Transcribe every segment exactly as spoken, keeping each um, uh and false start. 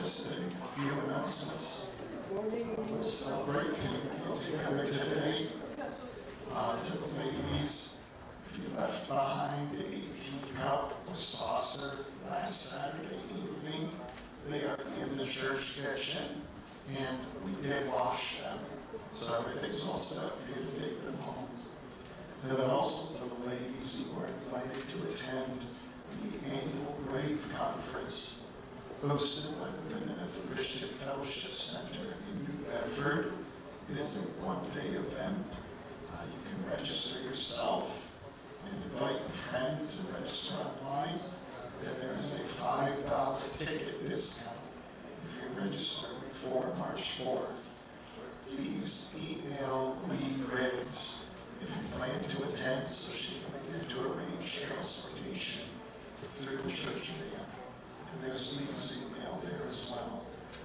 just a few announcements. We'll celebrate getting together today. Uh, to the ladies, if you left behind a teacup or saucer last Saturday evening, they are in the church kitchen, and we did wash them. So everything's all set for you to take them home. And then also to the ladies who are invited to attend the annual Grave Conference hosted by the women at the Christian Fellowship Center in New Bedford. It is a one-day event. Uh, you can register yourself and invite a friend to register online. And there is a five dollar ticket discount if you register before March fourth. Please email Lee Griggs if you plan to attend so she can begin to arrange transportation through the church van. And there's Lee's email there as well.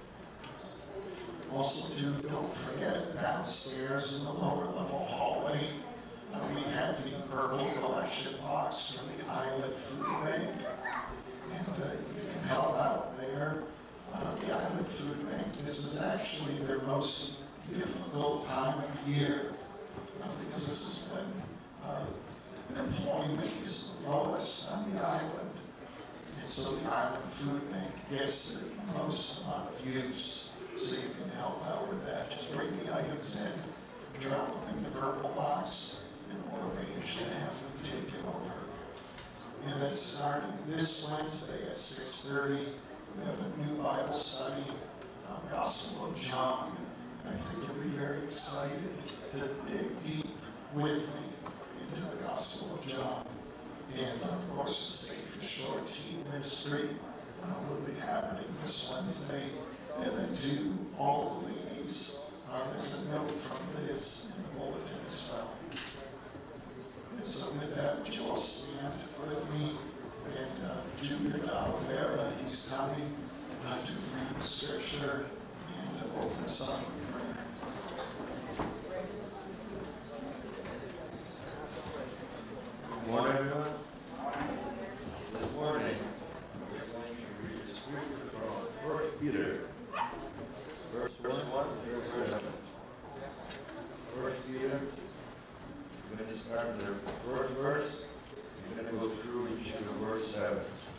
Also, do, don't forget, downstairs in the lower level hallway, uh, we have the purple collection box from the Island Food Bank. And uh, you can help out there. Uh, the Island Food Bank, this is actually their most difficult time of year uh, because this is when uh, employment is the lowest on the island. And so the Island Food Bank gets the most amount of use. So you can help out with that. Just bring the items in, drop them in the purple box, and we'll arrange to have them taken over. And then starting this Wednesday at six thirty, we have a new Bible study, uh, Gospel of John. And I think you'll be very excited to dig deep with me into the Gospel of John. And of course, the Safe Ashore Teen Ministry uh, will be happening this Wednesday. And then to all the ladies, uh, there's a note from Liz in the bulletin as well. And so with that, would you all stand with me? And uh, Junior D'Oliveira, he's coming uh, to read the scripture and open us up in prayer. Good morning, everyone. This morning, we're going to read the scripture from First Peter. Verse one, verse seven. First Peter, we're going to start with the first verse. We're going to go through each of the verse seven.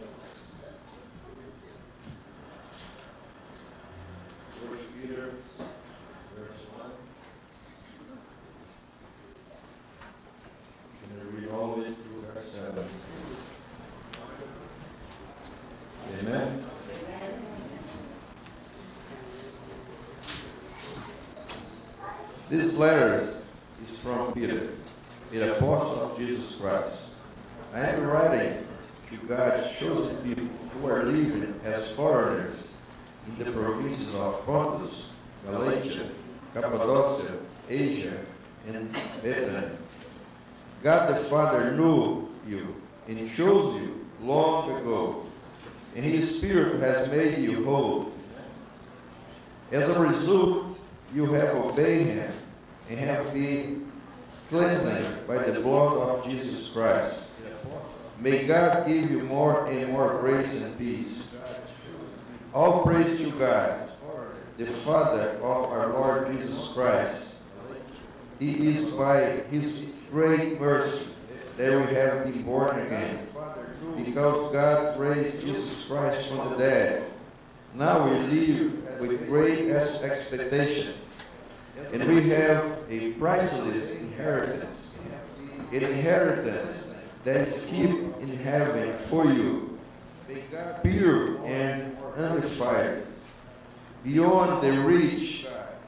First Peter, verse one. We're going to read all the way through verse seven. Amen. This letter is from Peter, the apostle of Jesus Christ. I am writing to God's chosen people who are living as foreigners in the provinces of Pontus, Galatia, Cappadocia, Asia, and Bethany. God the Father knew you and chose you long ago, and His Spirit has made you whole. As a result, you have obeyed Him and have been cleansed by the blood of Jesus Christ. May God give you more and more grace and peace. All praise to God, the Father of our Lord Jesus Christ. It is by His great mercy that we have been born again, because God raised Jesus Christ from the dead. Now we live with great expectation, and we have a priceless inheritance, an inheritance that is kept in heaven for you, pure and undefiled, beyond the reach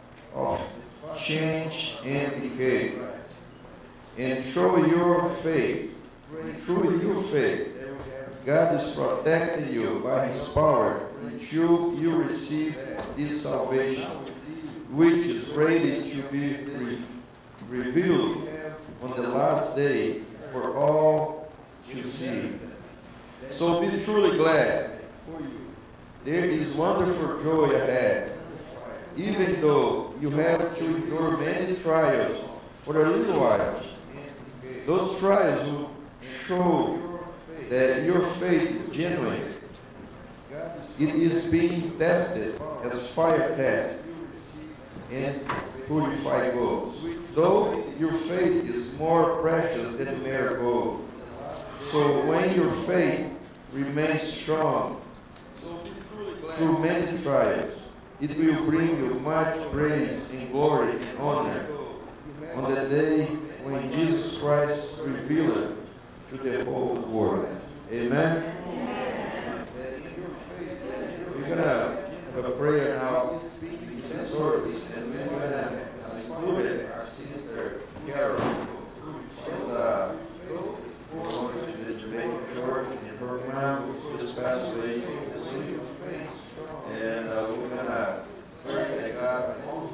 of change and decay. And through your faith, through your faith, God is protecting you by His power until you receive this salvation, which is ready to be re revealed on the last day for all to see. So be truly glad. There is wonderful joy ahead, even though you have to endure many trials for a little while. Those trials will show that your faith is genuine. it is being tested as fire test and purified gold. Though your faith is more precious than mere gold. So when your faith remains strong through many trials, it will bring you much praise and glory and honor on the day when Jesus Christ revealed to the whole world. Amen? We're going to have a prayer now in the service, and we're going to include our sister Carol. She's uh, going to the Jamaican church in her mom who just passed away this week. And uh, we're going to pray that God will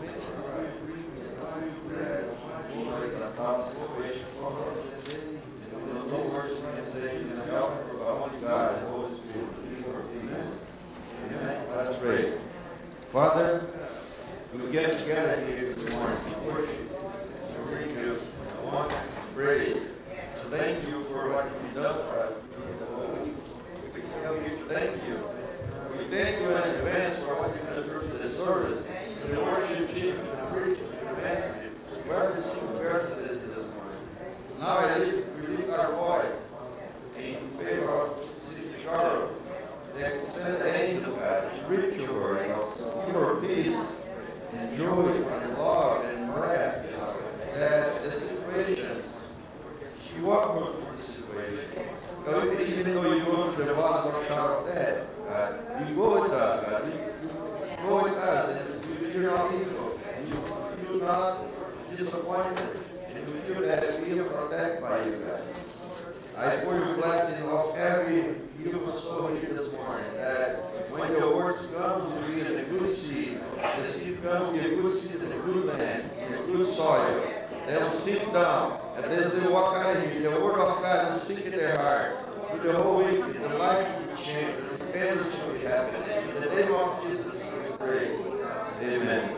that is a tough situation for her. And the no words we can say can help her, but only God and the Holy Spirit to lead her. Amen. Amen. Let's pray. Father, we get together here this morning to worship, to bring you honor and praise. So thank you for what you've done for us. We can come here to thank you. We thank you in advance for what you're going to do to the service, to the worship team, to the preacher, to the message. Wherever the single person is this morning. Now at least we lift our voice in favor of Sister Carol. That send the angels, God, to reach your word, give her peace and joy and love and rest. That the situation, she walked her through the situation. God, even though you go to the bottom of the shadow of death, God, you go with us, God. You, you go with us, and you feel not evil. You feel not disappointed, and we feel that we are protected by you, God. I pour your blessing of every human soul here this morning, that when your words come, will be in a good seed. The seed comes, be a good seed in a good land, in a good soil. They'll sit down, and as they walk out of here, the word of God will sink in their heart. With the whole week, the life will change, the repentance will be happening. In the name of Jesus, we pray. Amen.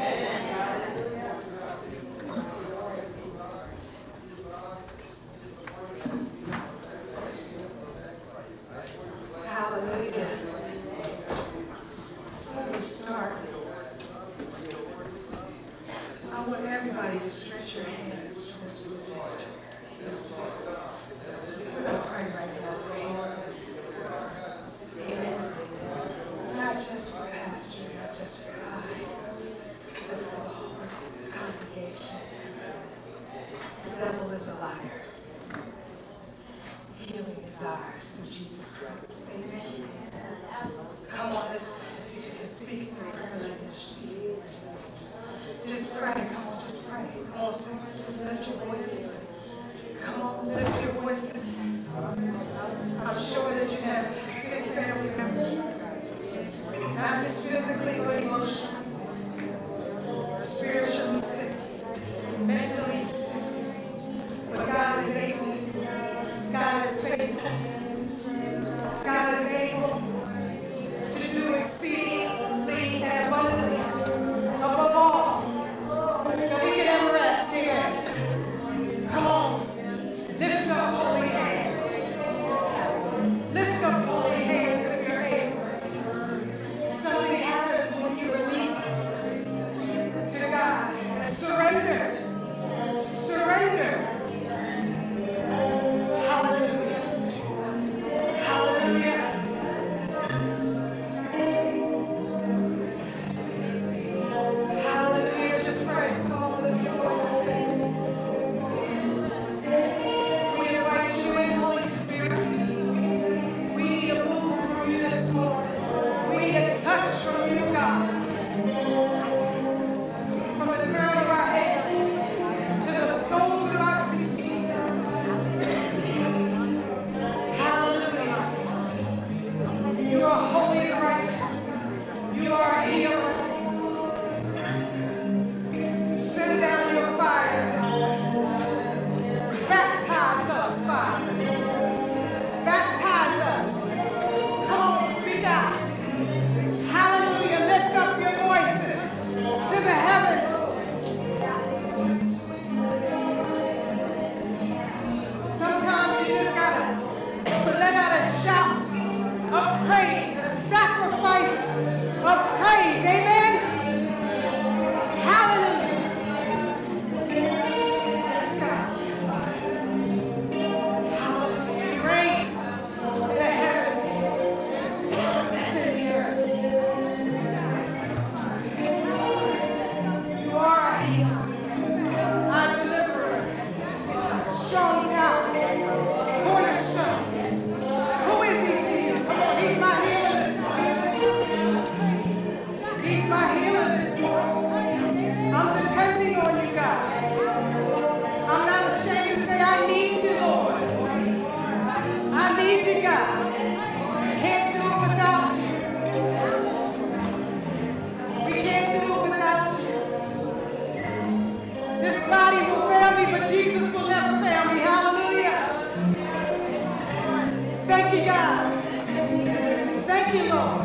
Hallelujah. Before we start, I want everybody to stretch your hands towards the center. We're going to pray right now for him. Amen. Not just for Pastor, not just for I, but for the whole congregation. The devil is a liar. Healing is ours through Jesus Christ. Amen. Come on, let's, if you can speak in the prayer language, speak. Just pray. Come on, just pray. Come on, saints. Just lift your voices. Come on, lift your voices. I'm sure that you have sick family members. Not just physically, but emotionally. Spiritually sick. Mentally sick. But God is able. God is faithful. God is able to do exceedingly and abundantly above all that we can ever ask here. Come on, lift up holy hands. Lift up holy hands if you're able. Something happens when you release to God and surrender. Surrender. Hallelujah. Lift up sacrifice of praise. Amen. Hallelujah. Yes, God. Hallelujah. You reign in the heavens and in the earth. You are our healer, our deliverer, strong tower, cornerstone. Who is he to you? Come on, he's my healer this morning. He's my healer this morning. I'm depending on you, God. I'm not ashamed to say I need you, Lord. I need you, God. Can't do it without you. We can't do it without you. This body will fail me, but Jesus will never fail me. Hallelujah. Thank you, God. Thank you, Lord.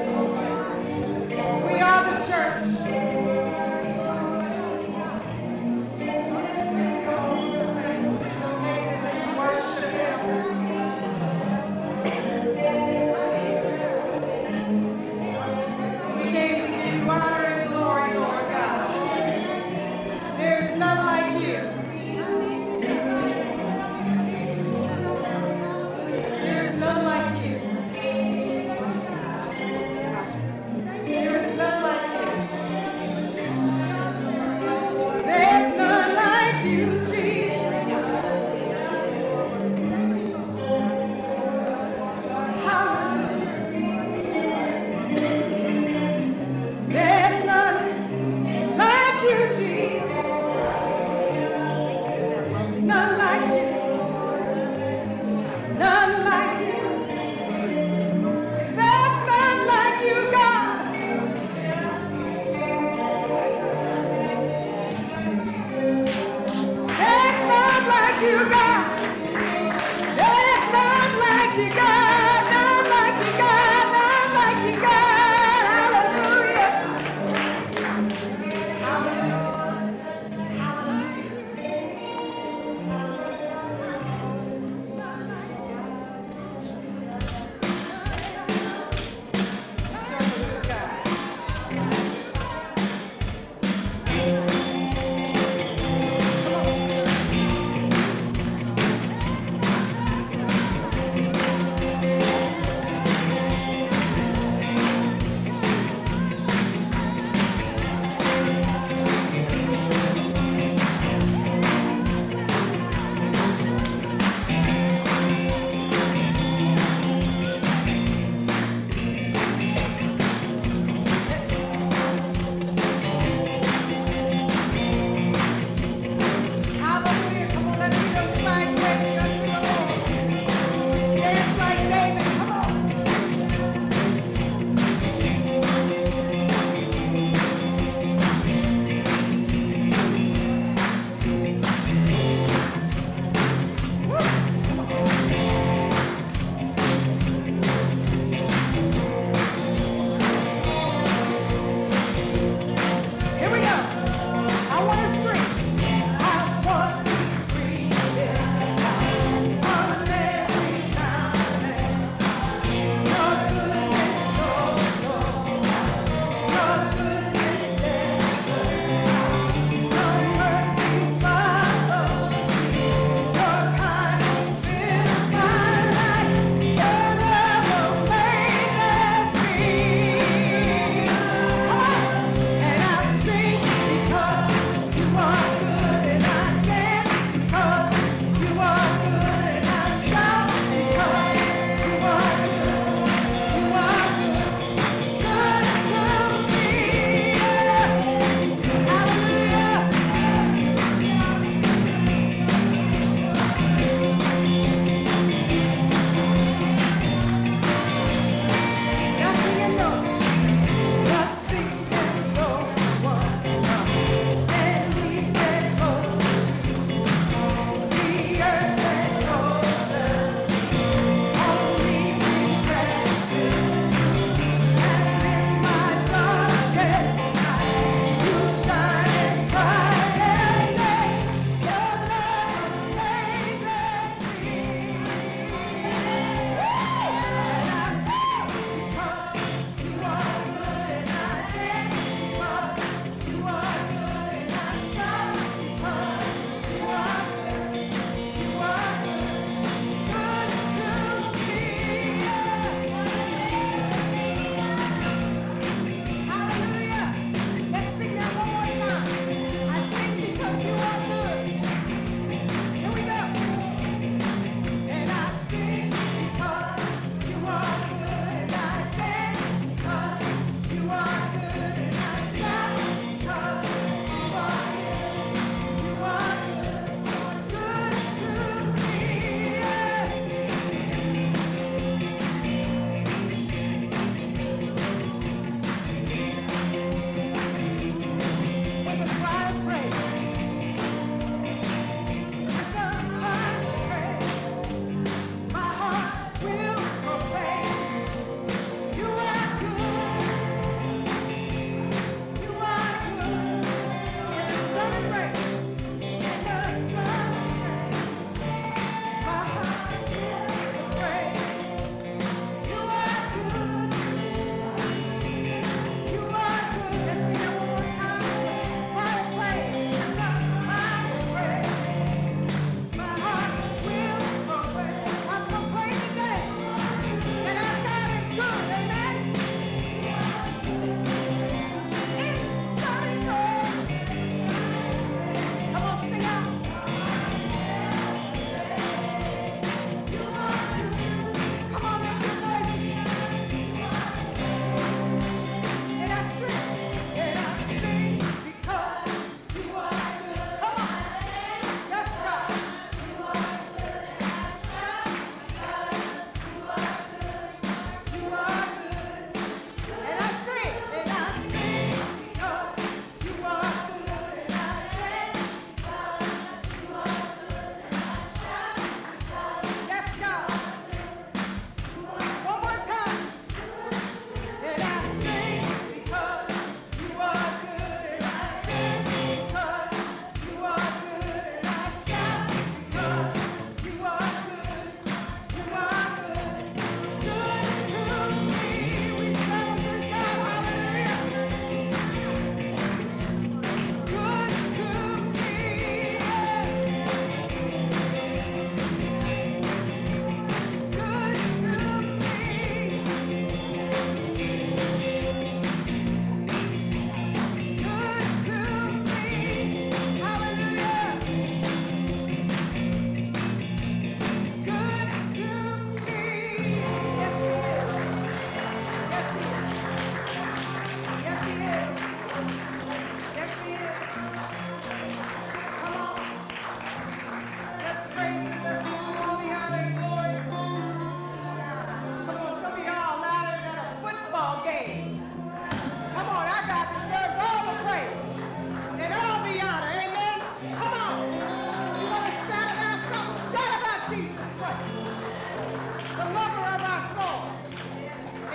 We are the church. It's okay to just worship Him. We gave you honor and glory, Lord God. There is none like you. There is none like you.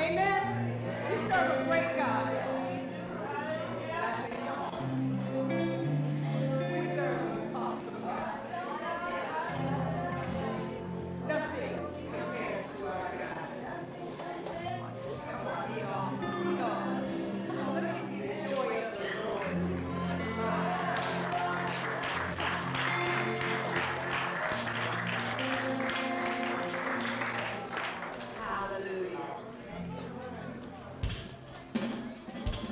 Amen. You serve a great God. We serve an awesome God. Nothing compares to our God. Come on, he's awesome. He's awesome. Come on, let me see the joy of the Lord. This is a smile. Hallelujah.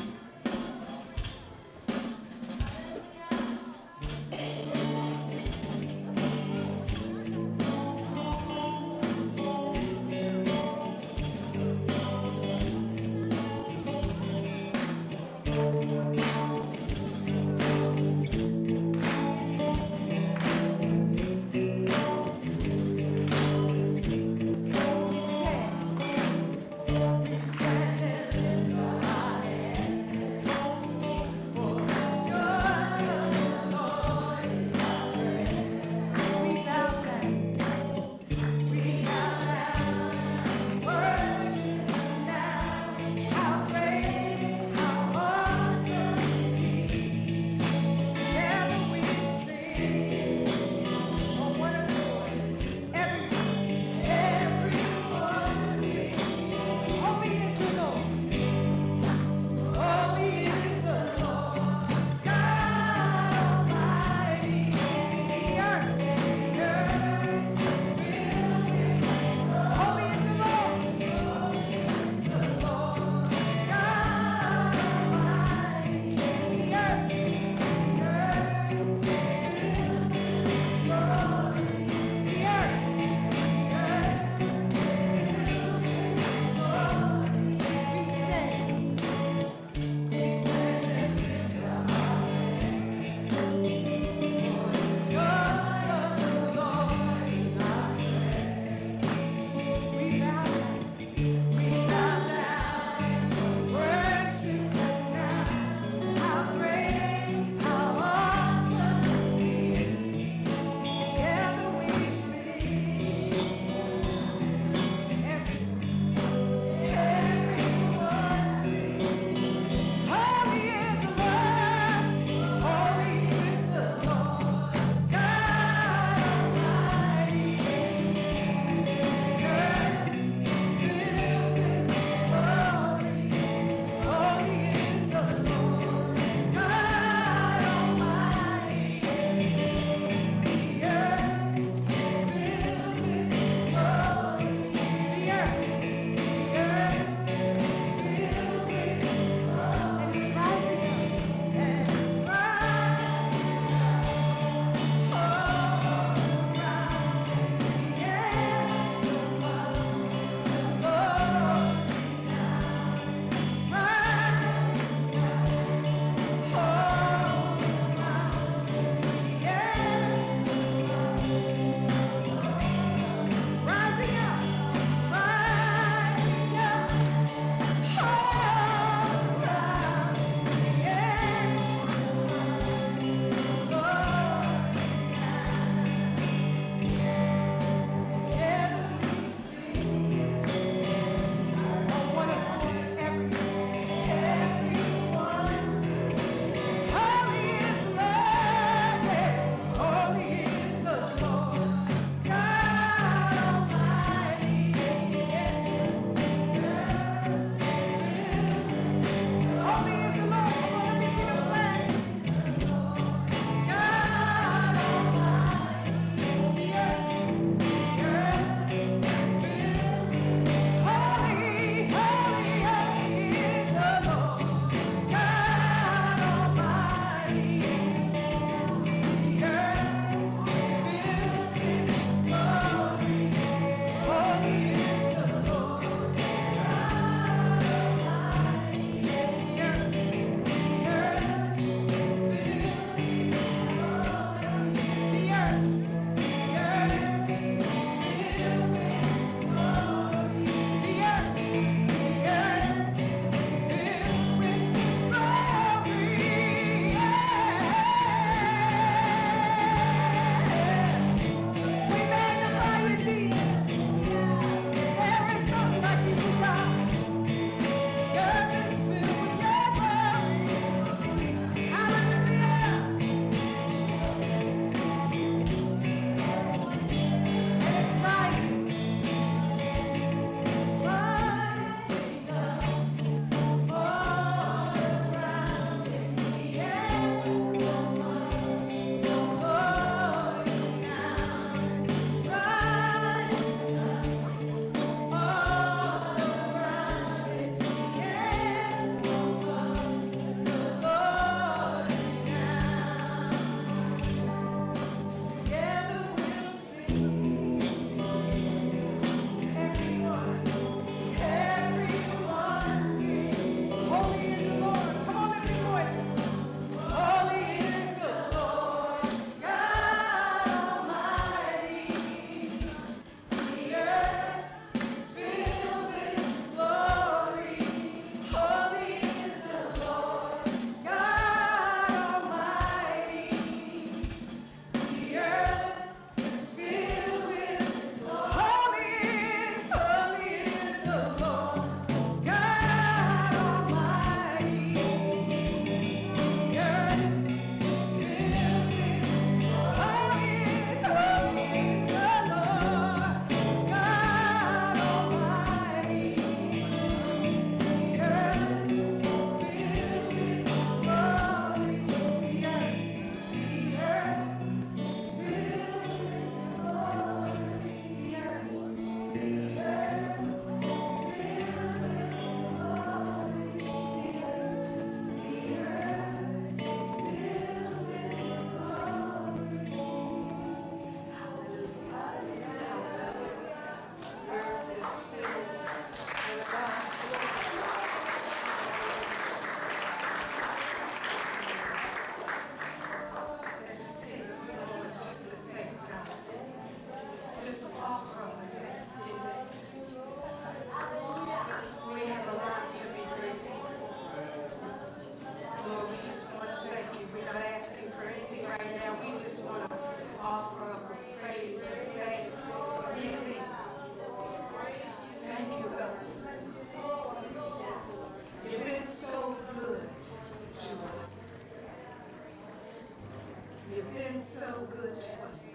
so good to us.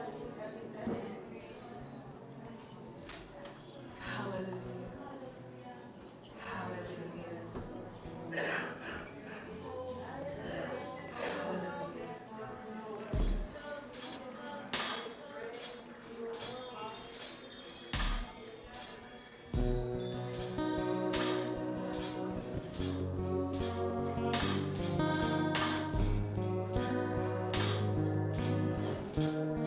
Hallelujah. Hallelujah. Hallelujah.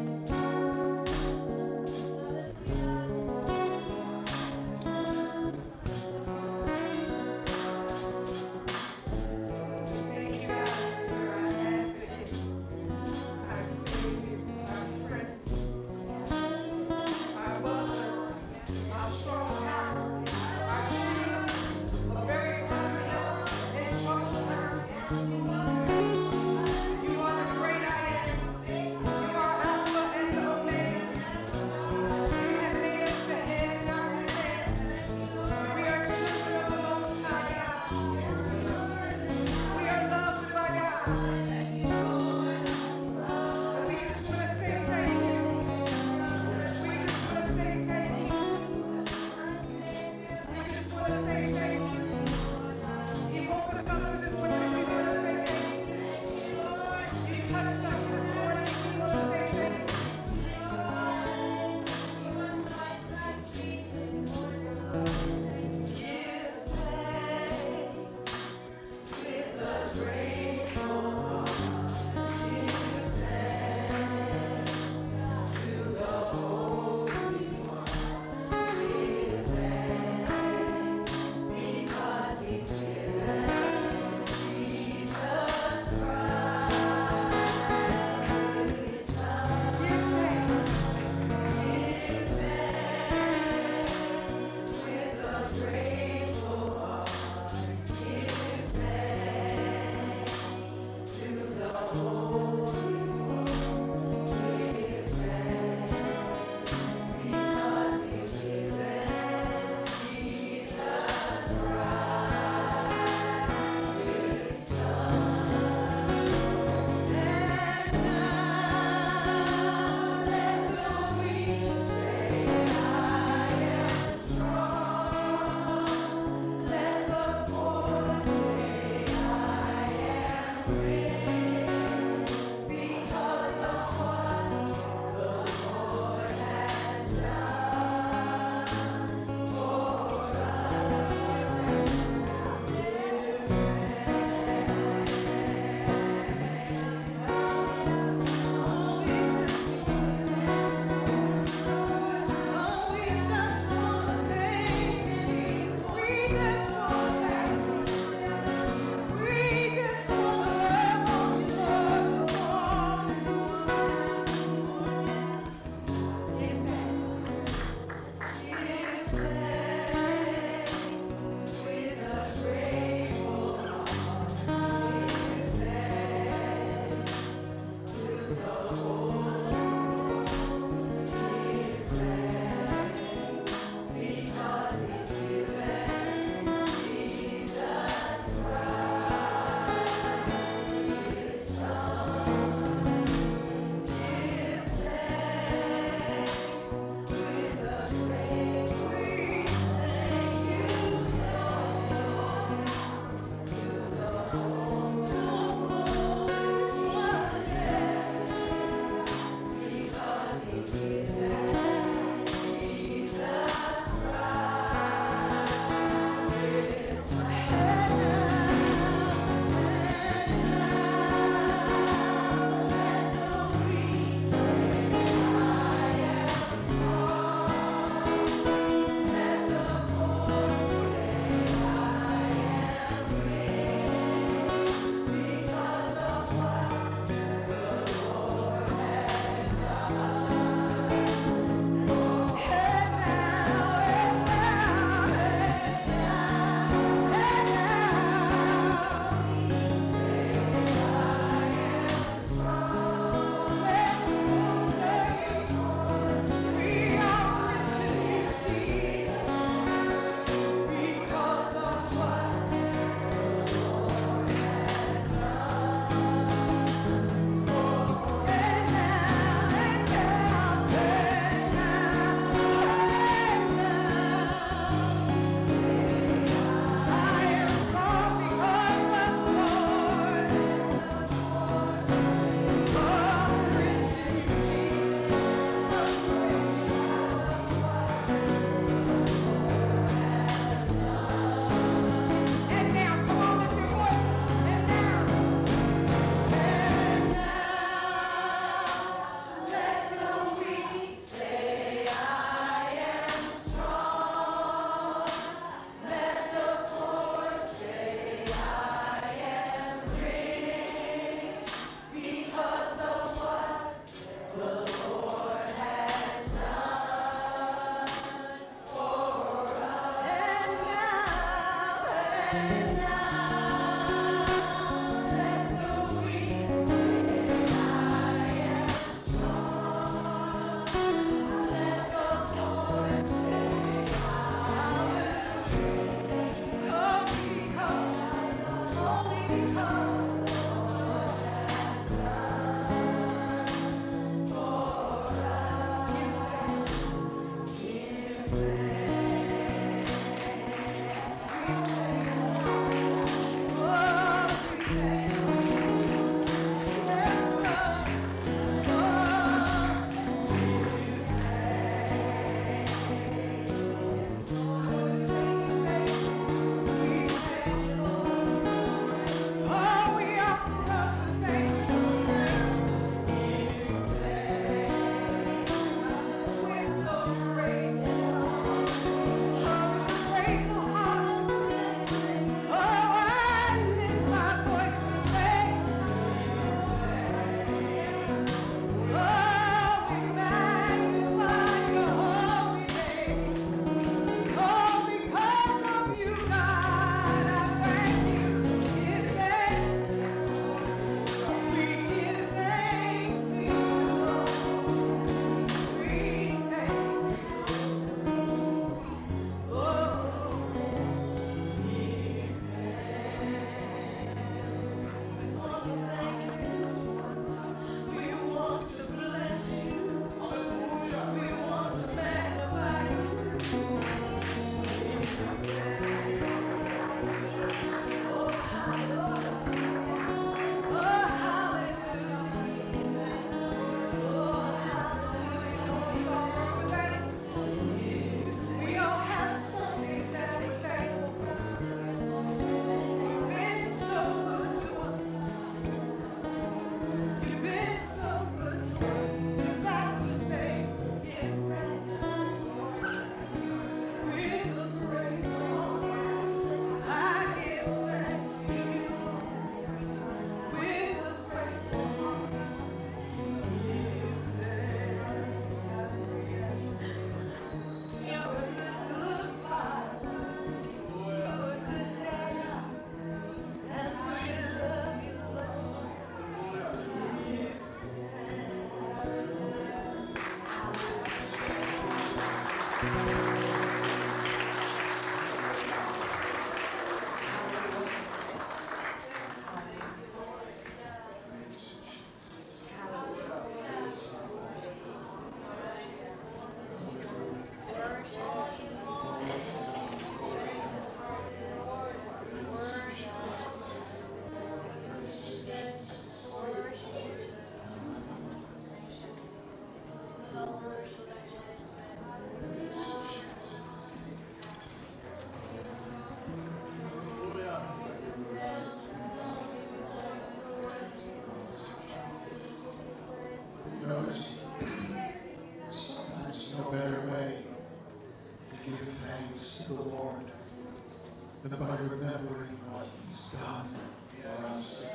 But by remembering what he's done for us.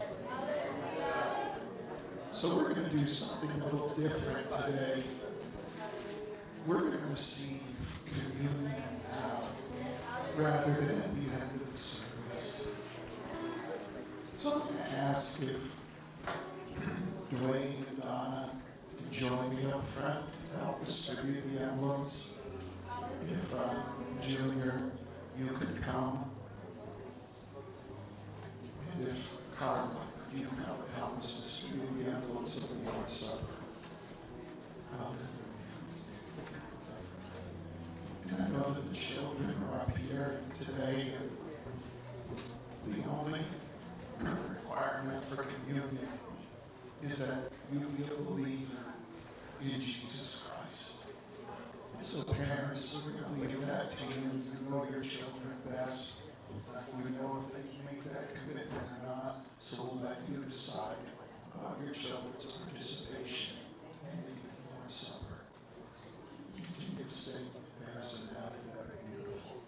So we're going to do something a little different today. We're going to receive communion now rather than at the end of the service. So I'm going to ask if Dwayne and Donna can join me up front to help distribute the emblems. If uh, Junior, you could come. And if Carla, you come and help us distribute the envelopes of the Lord's Supper. Hallelujah. And I know that the children are up here today, and the only requirement for communion is that you be a believer in Jesus Christ. And so parents, we're going to leave that to you. You know your children best. You know if they can make that commitment or not. So we'll let you decide about your children's participation in the Lord's Supper. Continue to sing Paris and Allie. That would be beautiful.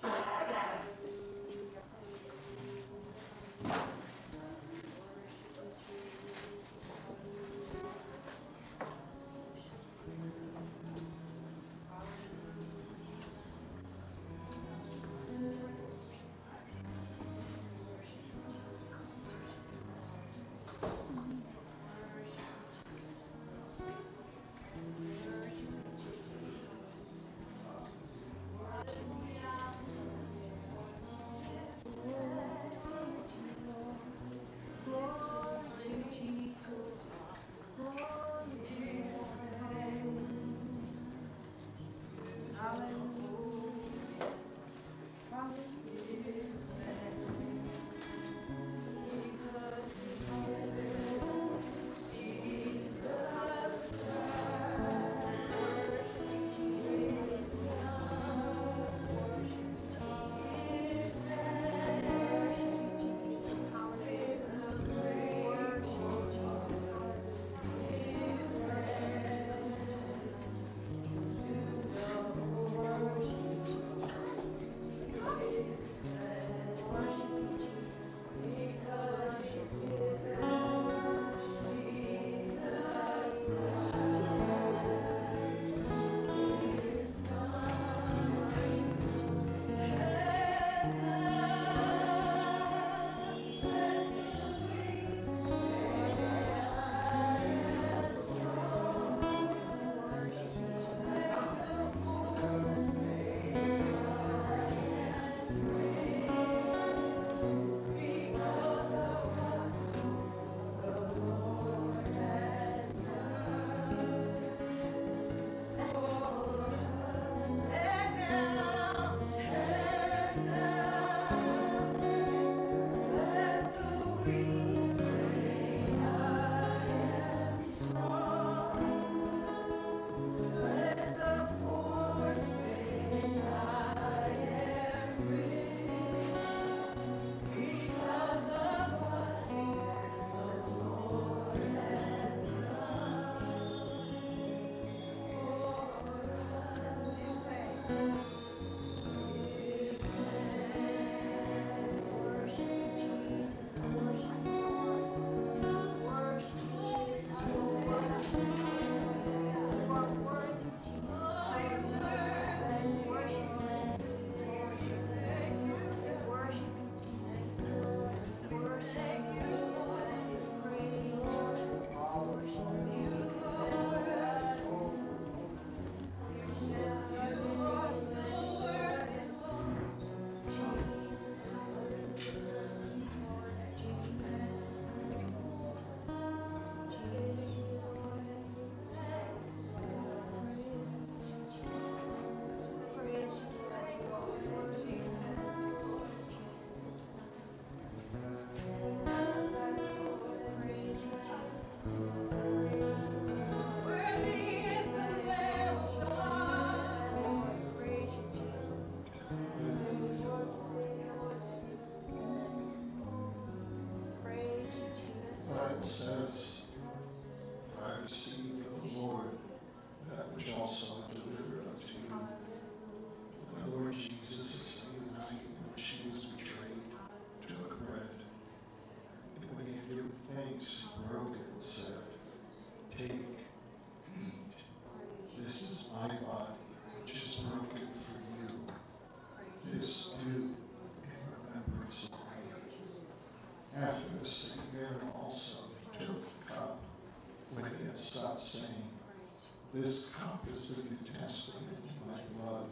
This cup is the New Testament in my blood.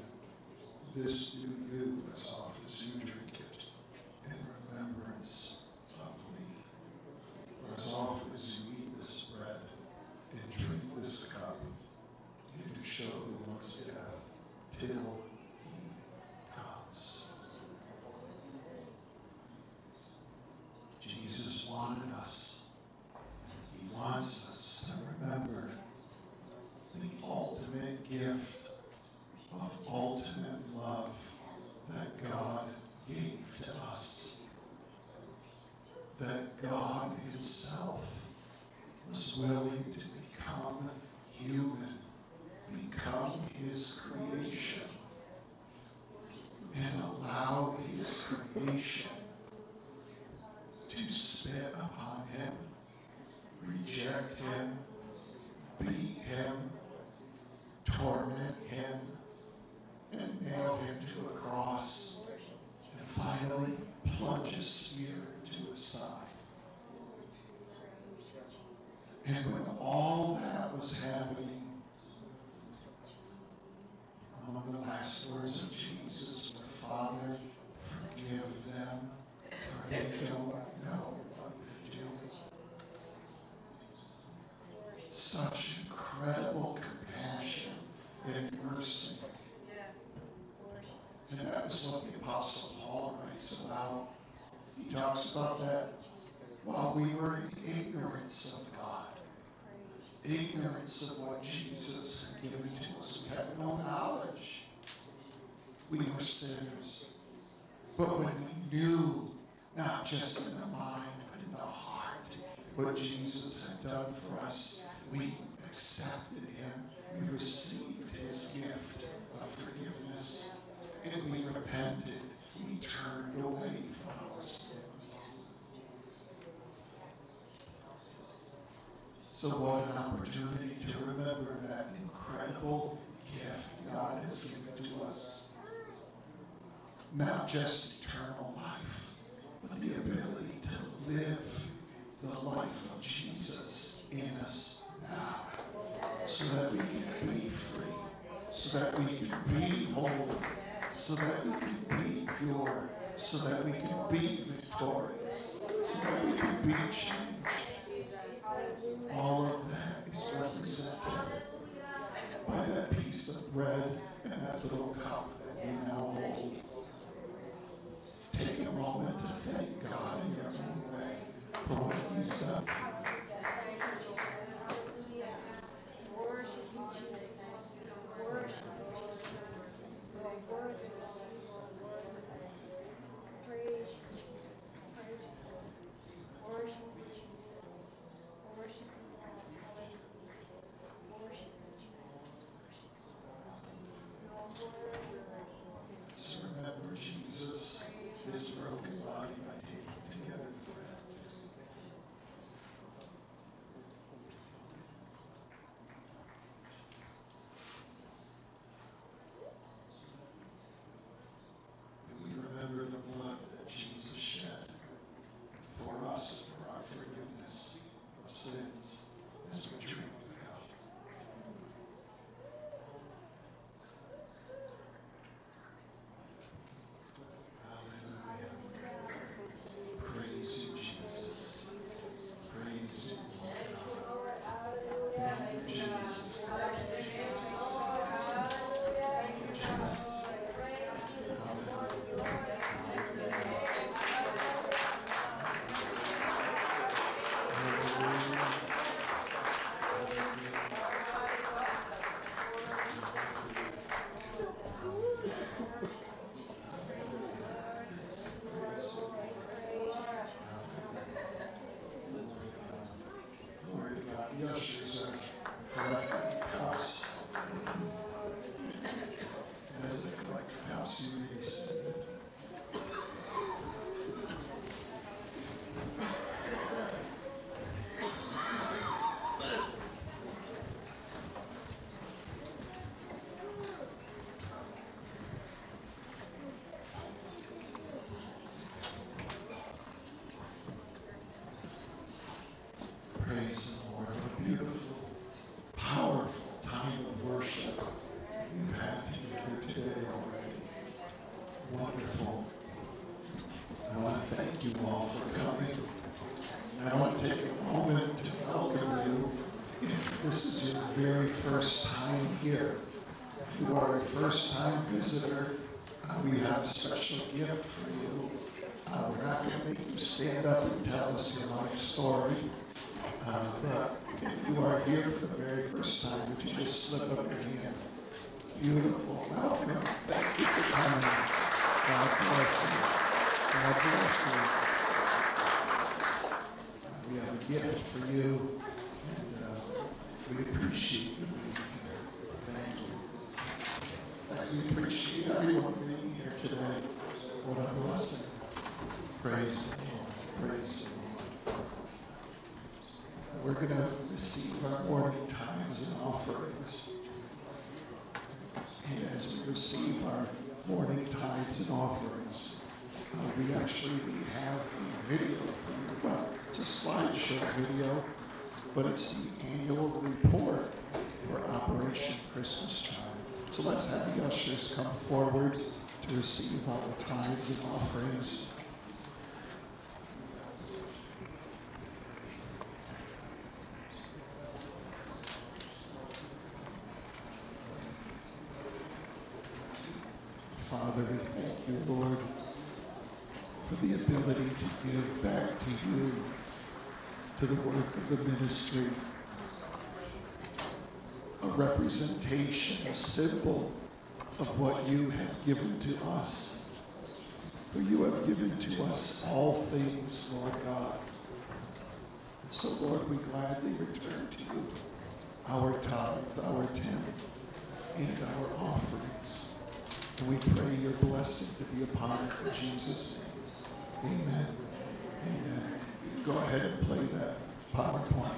This do you as oft as you drink it in remembrance of me. For as often as you eat this bread and drink this cup, you do show the Lord's death till he comes. Jesus wanted us. He wants us to remember the ultimate gift of ultimate love that God gave to us. That God himself was willing to become human, become his creation, and allow his creation to spit upon him, reject him, beat him, torment him, and nail him to a cross, and finally plunge a spear into his side. And when all that was happening, among the last words of Jesus were, Father, forgive them, for they don't know what they do. Such incredible compassion and mercy. And that is what the Apostle Paul writes about. He talks about that while we were in ignorance of God, ignorance of what Jesus had given to us. We had no knowledge. We were sinners. But when we knew, not just in the mind, but in the heart, what Jesus had done for us, we accepted him. We received his gift of forgiveness. And we repented. We turned away from our sins. So what an opportunity to remember that incredible gift God has given to us. Not just eternal life, but the ability to live the life of Jesus in us now, so that we can be free, so that we can be holy, so that we can be pure, so that we can be victorious, so that we can be changed. All of that is represented by that piece of bread and that little cup that you now hold. Take a moment to thank God in your own way Praise the Lord. What a beautiful, powerful time of worship you've had together today already. Wonderful. I want to thank you all for coming. And I want to take a moment to welcome you. If this is your very first time here, if you are a first-time visitor, uh, we have a special gift for you. Uh, we're not going to make you stand up and tell us your life story. Uh, but if you are here for the very first time, would you just slip up your hand? Beautiful. Welcome. Thank you for coming. God bless you. God bless you. Uh, we have a gift for you, and uh, we appreciate you being here. Thank you. Uh, we appreciate everyone being here today. What a blessing. Praise the Lord. Praise the Lord. We're going to receive our morning tithes and offerings. And as we receive our morning tithes and offerings, uh, we actually we have a video for you. Well, it's a slideshow video, but it's the annual report for Operation Christmas Child. So let's have the ushers come forward to receive our tithes and offerings. Father, we thank you, Lord, for the ability to give back to you, to the work of the ministry, a representation, a symbol of what you have given to us. For you have given to us all things, Lord God. And so, Lord, we gladly return to you our tithe, our tenth, and our offerings. And we pray your blessing to be upon it in Jesus' name. Amen. Amen. You can go ahead and play that PowerPoint.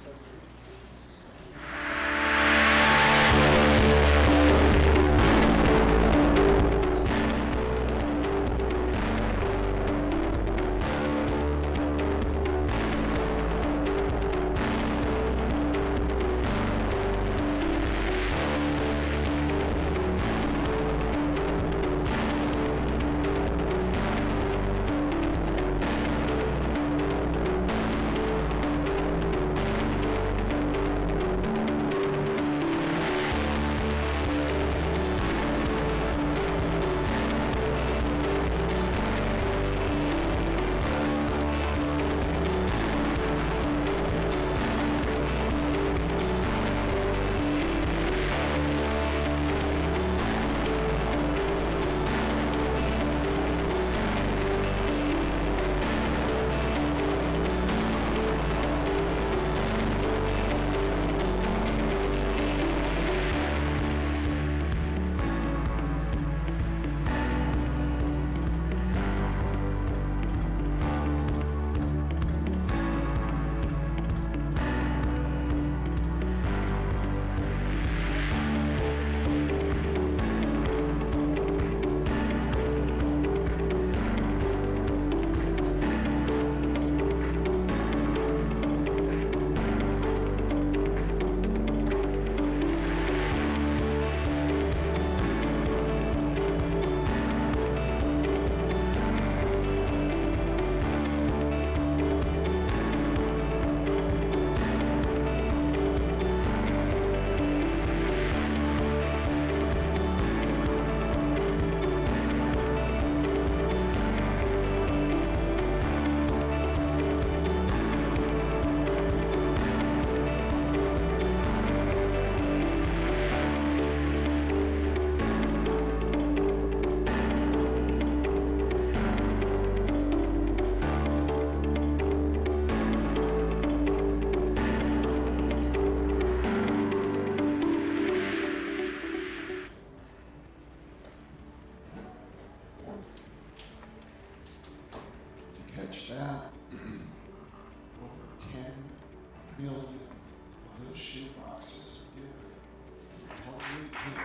Catch that. Over ten million of those shoe boxes were given in twenty eighteen.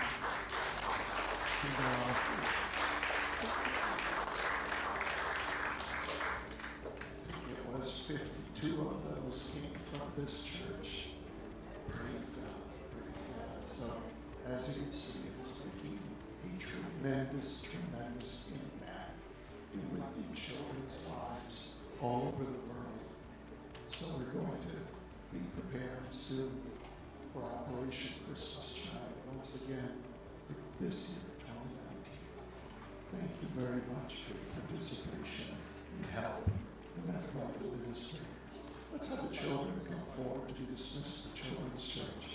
I think it was fifty-two of those came from this church. Praise God, praise God. So, as you can see, it's making a tremendous, tremendous impact in, in children's lives all over the world. So we're going to be preparing soon for Operation Christmas Child once again for this year, twenty nineteen. Thank you very much for your participation and help in that wonderful ministry. Let's have the children come forward to dismiss the children's church.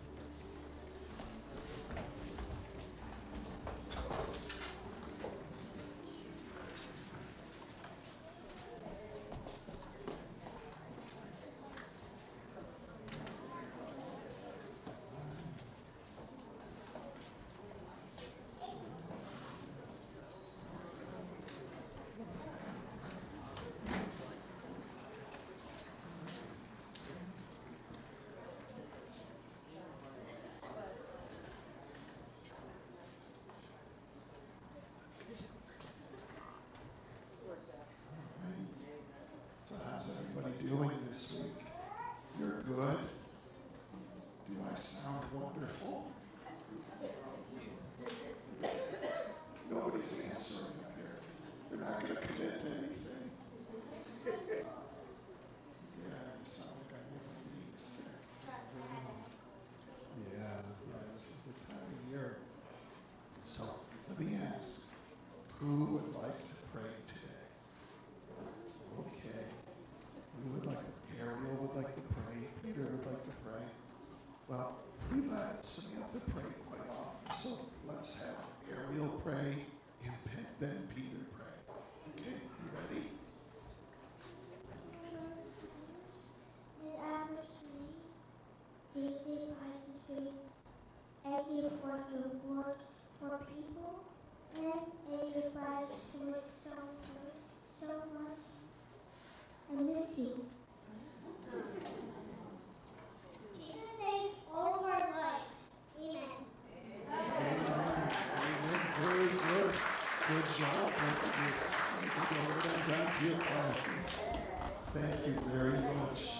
Doing this week? You're good? Do I sound wonderful? Nobody's answering up here. They're not going to commit to anything. Yeah, you sound like I'm being sick. Yeah, yeah, this is the time of year. So, let me ask, who would like to pray today? Okay. We would like, Ariel would like to pray, Peter would like to pray. Well, we let Samantha to pray quite often, so let's have Ariel pray and then Peter pray. Okay, you ready? May I receive, David, I receive, thank you for your word for people, and everybody sings so good, so much. I miss you. Jesus saves all of our lives. Amen. Amen. Very good. Good job. Thank you. Thank you. Go right down to your classes. Thank you very much.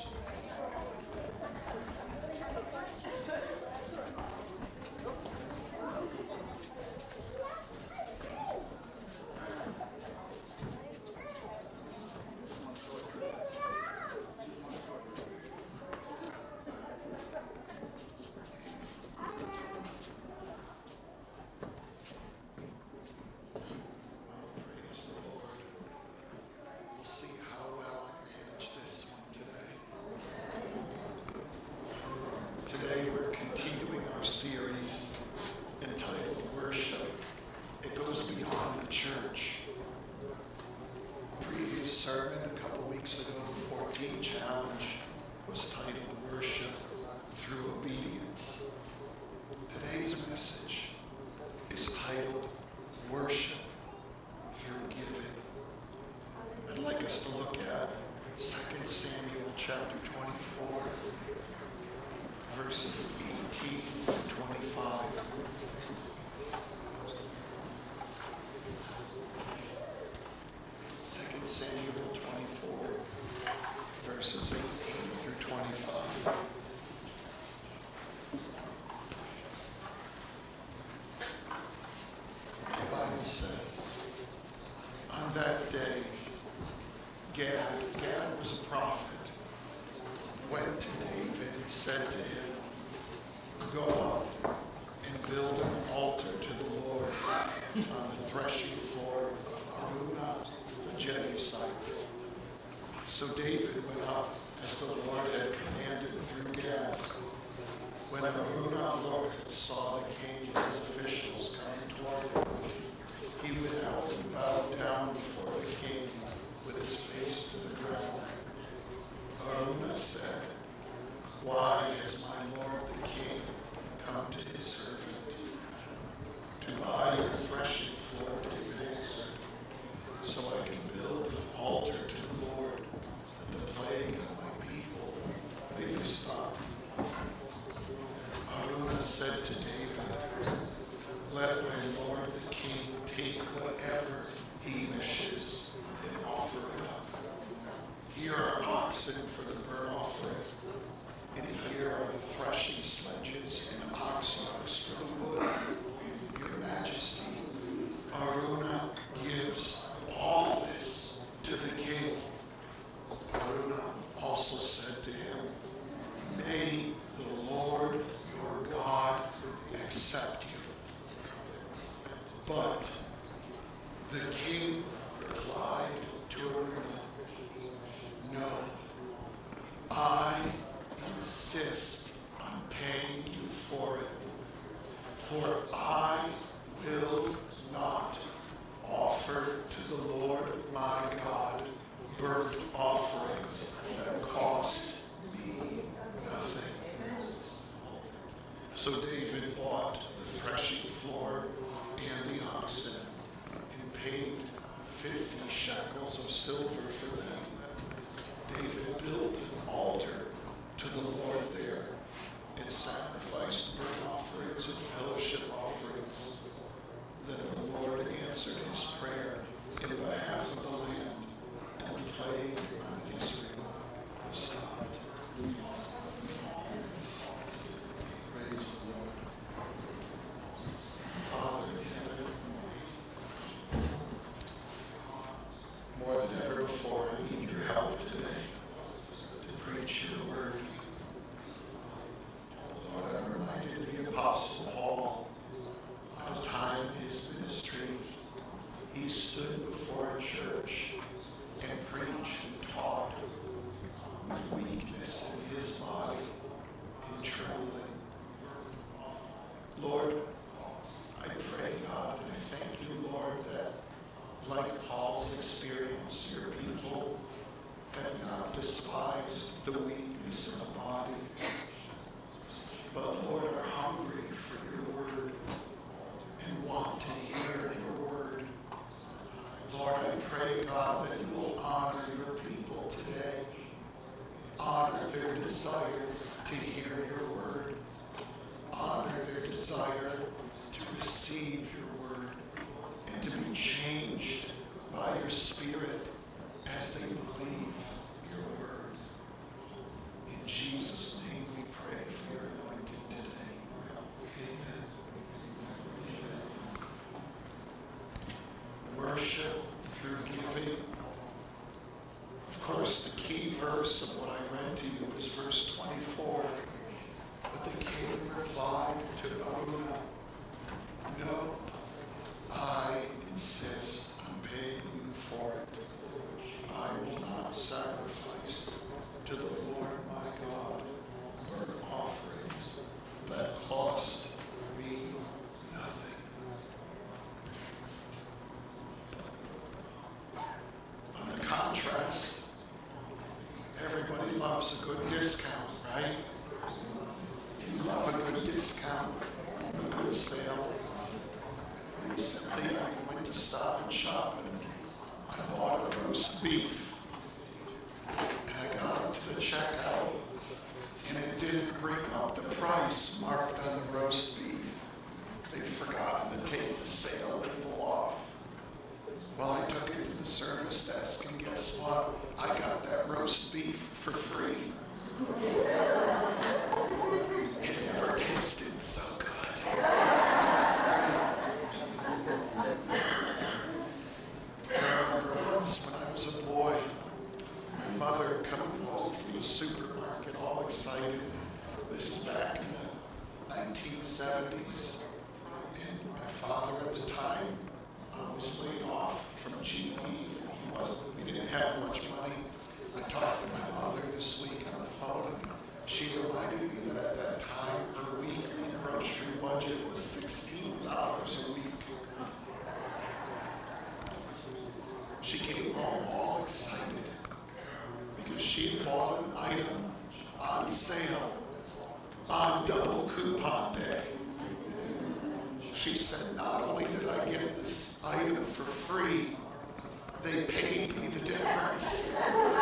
Today we're continuing our series entitled Worship. It goes beyond the church. The previous sermon a couple weeks ago, the fourteen challenge, was titled Worship Through Obedience. Today's message is titled Worship Through Giving. I'd like us to look at Second Samuel chapter twenty-four. Verses eighteen through twenty-five. Second Samuel twenty-four, verses eighteen through twenty-five. The Bible says, on that day, Gad, Gad was a prophet, went to David and said to him, go up and build an altar to the Lord on the threshing floor of Araunah the Jebusite. So David went up as the Lord had commanded through Gad. When Araunah looked and saw the king and his officials coming toward him, he went out and bowed down before the king with his face to the ground. Araunah said, why has my lord the king come to his servant? To buy your threshing floor, David answered, so I can build an altar to the Lord, that the plague of my people may be stopped. Araunah said to David, let my lord the king take whatever he wishes and offer it up. Here are oxen for the burnt offering, burnt offerings that cost me nothing. So David bought the threshing floor and the oxen and paid fifty shekels of silver for them. David built an altar to the Lord there and sacrificed burnt offerings and fellowship offerings. Then the Lord answered his prayer in behalf of the land, and the plague on Israel was stopped. Praise the Lord. Father in heaven, more than ever before, I need your help today to preach your word. Lord, I'm reminded of the Apostle Paul, how time in his ministry he stood before a church and preached and taught with weakness in his body and trembling. Lord, I pray, God, and I thank you, Lord, that like Paul's experience, your people have not despised the weakness of the body, but Lord, are hungry for your word and want to hear your word. Lord, I pray, God, that you will honor your people today, honor their desire to hear your word, honor their desire to receive your word, and to be changed by your Spirit as they believe your word. In Jesus' name we pray for your anointing today. Amen. Amen. Worship through giving. Of course, the key verse of what I read to you is verse twenty-four. But the king replied to Araunah, "No, I insist on paying you for it. I will not sacrifice to the Lord my God burnt offerings that cost me nothing." On the contrast, everybody loves a good discount, right? You love a good discount, a good sale. Recently, I went to Stop and Shop and I bought a roast beef. And I got up to the checkout, and it didn't bring up the price marked on the roast beef. They'd forgotten to take the sale label off. Well, I took it to the service desk, and guess what? I got that roast beef for free. It never tasted so good. I remember once when I was a boy, my mother coming home from the supermarket all excited. This is back in the nineteen seventies. And my father at the time uh, was laid off from G E. He wasn't, we didn't have much money. I talked to my mother this week on the phone, and she reminded me that at that time her weekly grocery budget was sixteen dollars a week. She came home all excited because she had bought an item on sale on double coupon day. She said, not only did I get this item for free, they paid me the difference.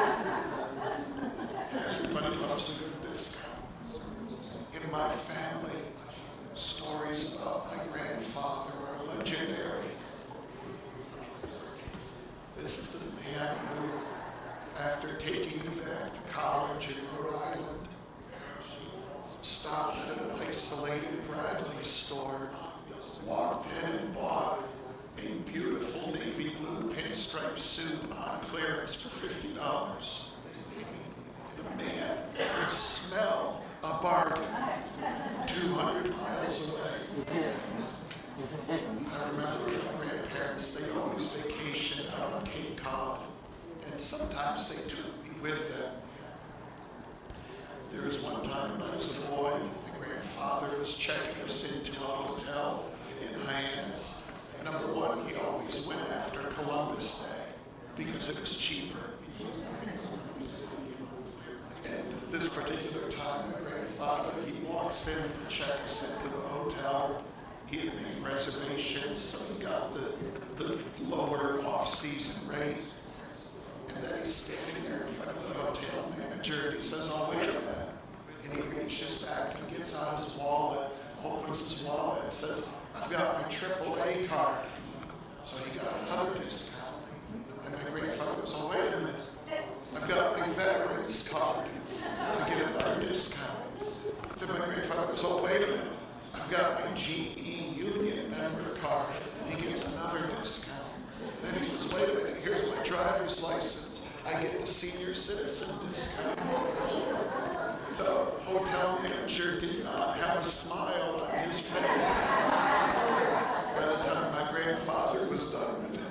Everybody loves a good discount. In my family, stories about my grandfather are legendary. This is the man who, after taking me back to college in Rhode Island, stopped at an isolated Bradley store, walked in and bought a beautiful navy blue pinstripe suit on clearance for fifty dollars. The man could smell a bargain two hundred miles away. I remember my grandparents, they always vacationed out on Cape Cod, and sometimes they took me with them. There was one time when I was a boy, my grandfather was checking us into a hotel in Hyannis. Number one, he always went after Columbus Day because it was cheaper. grandfather, he walks in to check us into the hotel. He had made reservations, so he got the, the lower off-season rate. And then he's standing there in front of the hotel manager. He says, oh, wait a minute. And he reaches back and gets out his wallet, opens his wallet, and says, I've got my triple A card. So he got another discount. And my grandfather goes, oh, wait a minute. I've got my veterans card. I get another discount. Then my grandfather goes, oh, wait a minute. I've got my G E Union member card. He gets another discount. Then he says, wait a minute, here's my driver's license. I get the senior citizen discount. The hotel manager did not have a smile on his face by the time my grandfather was done with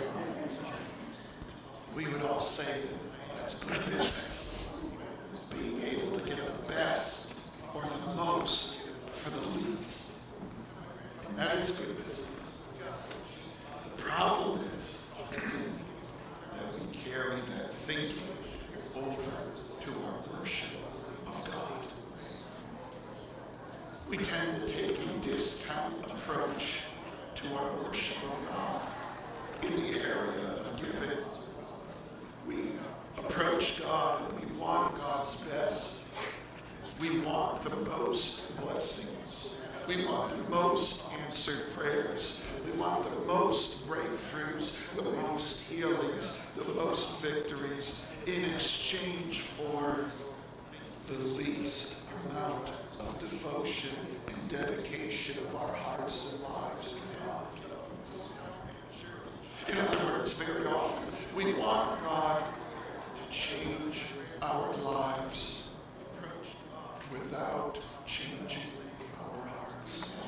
him. We would all say that that's good business. Being able to get the best or the most for the least. And that is good business. The problem is that we carry that thinking over to our worship of God. We tend to take a discount approach to our worship of God in the area of giving. We approach God and we want God's best. We want the most blessings. We want the most answered prayers. We want the most breakthroughs, the most healings, the most victories in exchange for the least amount of devotion and dedication of our hearts and lives to God. In other words, very often, we want God to change our lives without changing our hearts.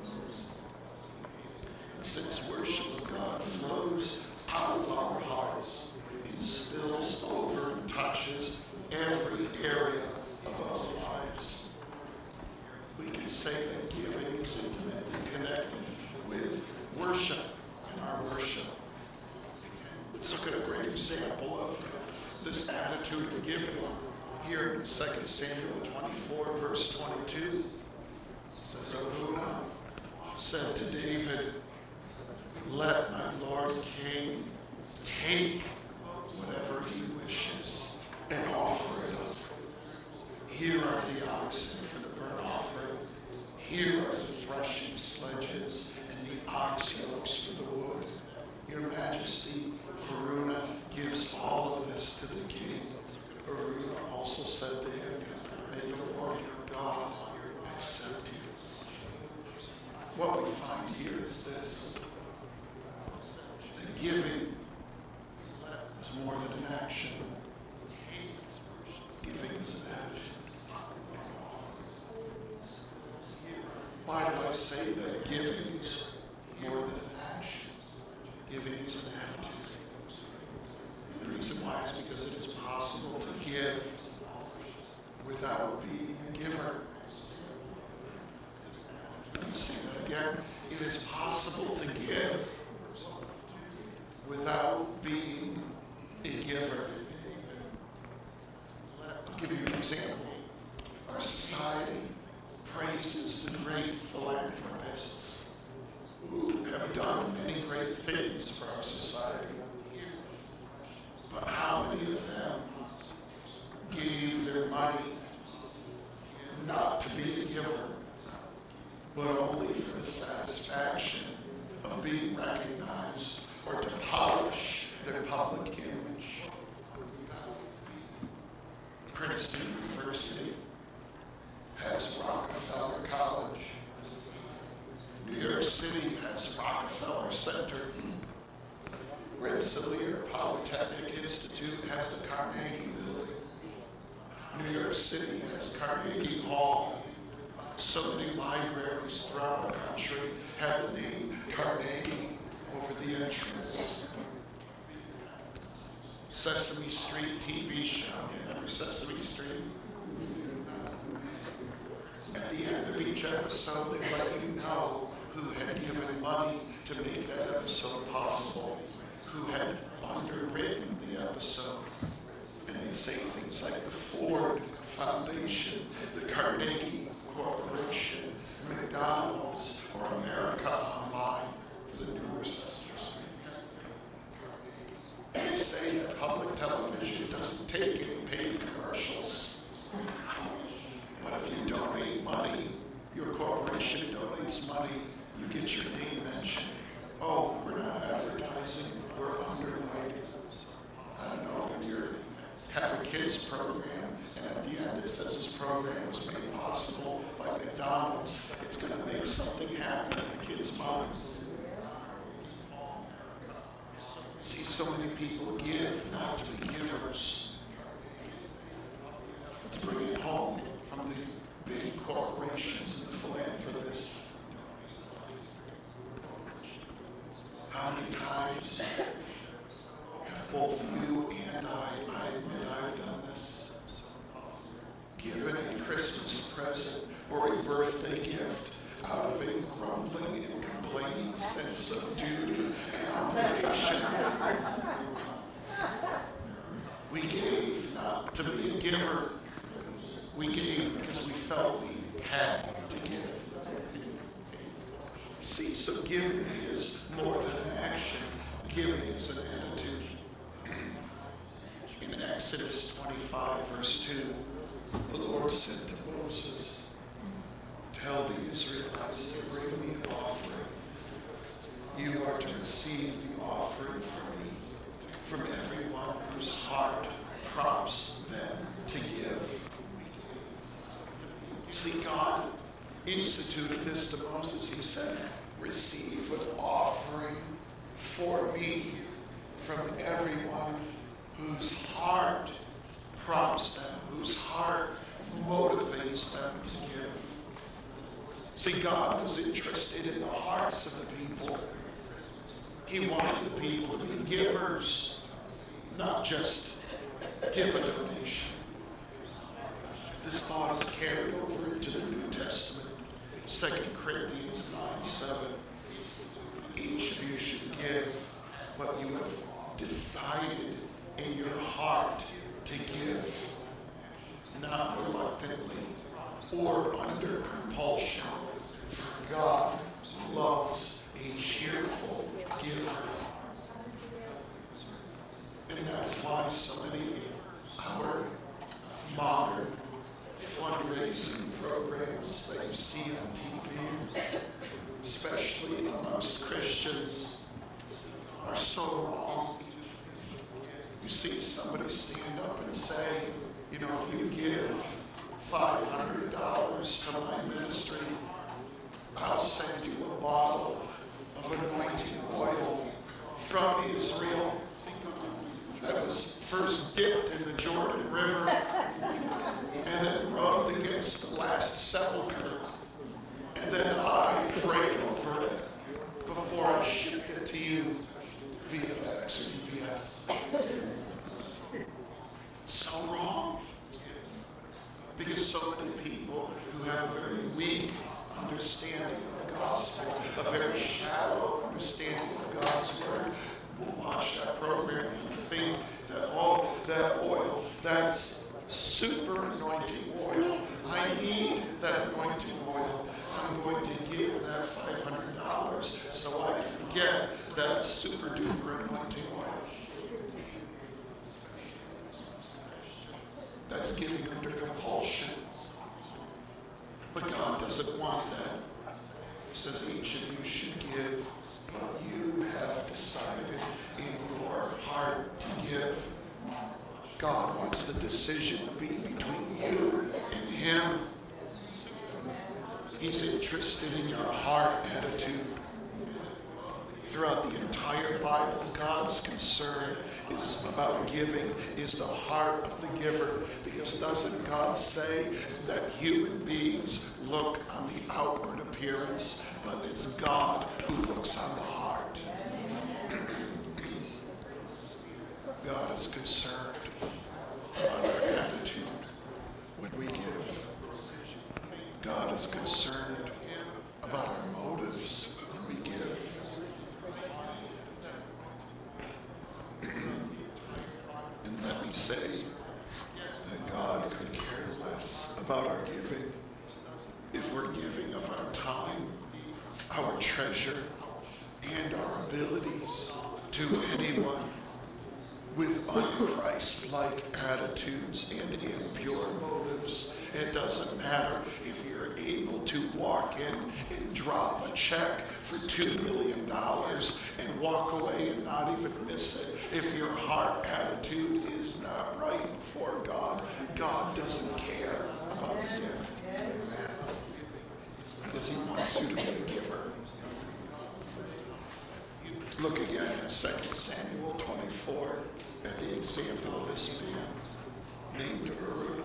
And since worship of God flows out of our hearts, it spills over and touches every area of our lives. We can say that giving is intimately connected with worship and our worship. Let's look at a great example of this attitude of giving here in Second Samuel twenty-four, verse twenty-two. It says, Araunah said to David, let my Lord King take whatever he wishes and offer it up. Here are the oxen for the burnt offering. Here are the threshing sledges and the ox yokes for the wood. Your Majesty, Araunah gives all of this to the king. Araunah also said to him, may the Lord your God accept you. What we find here is this. That giving is more than an action. Giving is an attitude. Why do I say that giving is more than an action? Giving is an attitude. The reason why is because it is possible to give without being a giver. Let me say that again. It is possible to give without being a giver. I'll give you an example. Our society praises the great philanthropists who have done many great things for our society. But how many of them gave their money not to be a giver, but only for the satisfaction of being recognized or to polish their public image? Princeton University has Rockefeller College. New York City has Rockefeller Center. Rensselaer Polytechnic Institute has the Carnegie Building. New York City has Carnegie Hall. So many libraries throughout the country have the name Carnegie over the entrance. Sesame Street T V show. Remember Sesame Street? At the end of each episode, they let you know who had given money to make that episode possible, who had underwritten the episode. And they'd say things like the Ford Foundation, the Carnegie take any paid commercials. But if you donate money, your corporation donates money, you get your name mentioned. Oh, we're not advertising, we're underway. I don't know, when you have a kids program, and at the end it says this program was made possible by McDonald's, it's going to make something happen in the kids' minds. See, so many people give not to be givers. Let's bring it home from the big corporations and the philanthropists. How many times have both you and I, I admit I've done this, given a Christmas present or a birthday gift out of a grumbling and complaining sense of duty and obligation? We gave not to be a giver. We gave because we felt we had to give. See, so giving is more than an action. Giving is an attitude. In Exodus twenty-five, verse two, the Lord said to Moses, tell the Israelites to bring me an offering. You are to receive the offering from me, from everyone whose heart prompts them to give. You see, God instituted this to Moses. He said, receive an offering for me from everyone whose heart prompts them, whose heart motivates them to give. See, God was interested in the hearts of the people. He wanted the people to be givers, not just give a donation. This thought is carried over into the New Testament. Second Corinthians nine seven. Each of you should give what you have decided in your heart to give, not reluctantly or under compulsion. For God loves a cheerful giver. And that's why so many of our modern fundraising programs that you see on T V, especially amongst Christians, are so wrong. You see somebody stand up and say, you know, if you give five hundred dollars to my ministry, I'll send you a bottle of anointing oil from Israel that was first dipped in the Jordan River and then rubbed against the last sepulcher. And then I prayed over it before I shipped it to you via FedEx or U P S. So wrong. Because so many people who have a very weak understanding of the gospel, a very shallow understanding of God's word, will watch that program and think that, oh, that oil, that's super anointing oil. I need that anointing oil. I'm going to give that five hundred dollars so I can get that super duper anointing oil. That's giving under compulsion. But God doesn't want that. He says each of you should give what you have decided in your heart to give. God wants the decision to be between you and Him. He's interested in your heart attitude. Throughout the entire Bible, God's concern is about giving, is the heart of the giver. Because doesn't God say that human beings look on the outward appearance, but it's God who looks on the heart? God is concerned about our attitude when we give. God is concerned about our motives when we give. And let me say that God could care less about our giving if we're giving of our time, our treasure, and our abilities to anyone with unchristlike attitudes and impure motives. It doesn't matter if you're able to walk in and drop a check for two million dollars and walk away and not even miss it. If your heart attitude is not right before God, God doesn't care about the gift. Because he wants you to be a giver. Look again at Second Samuel twenty-four at the example of this man named Araunah.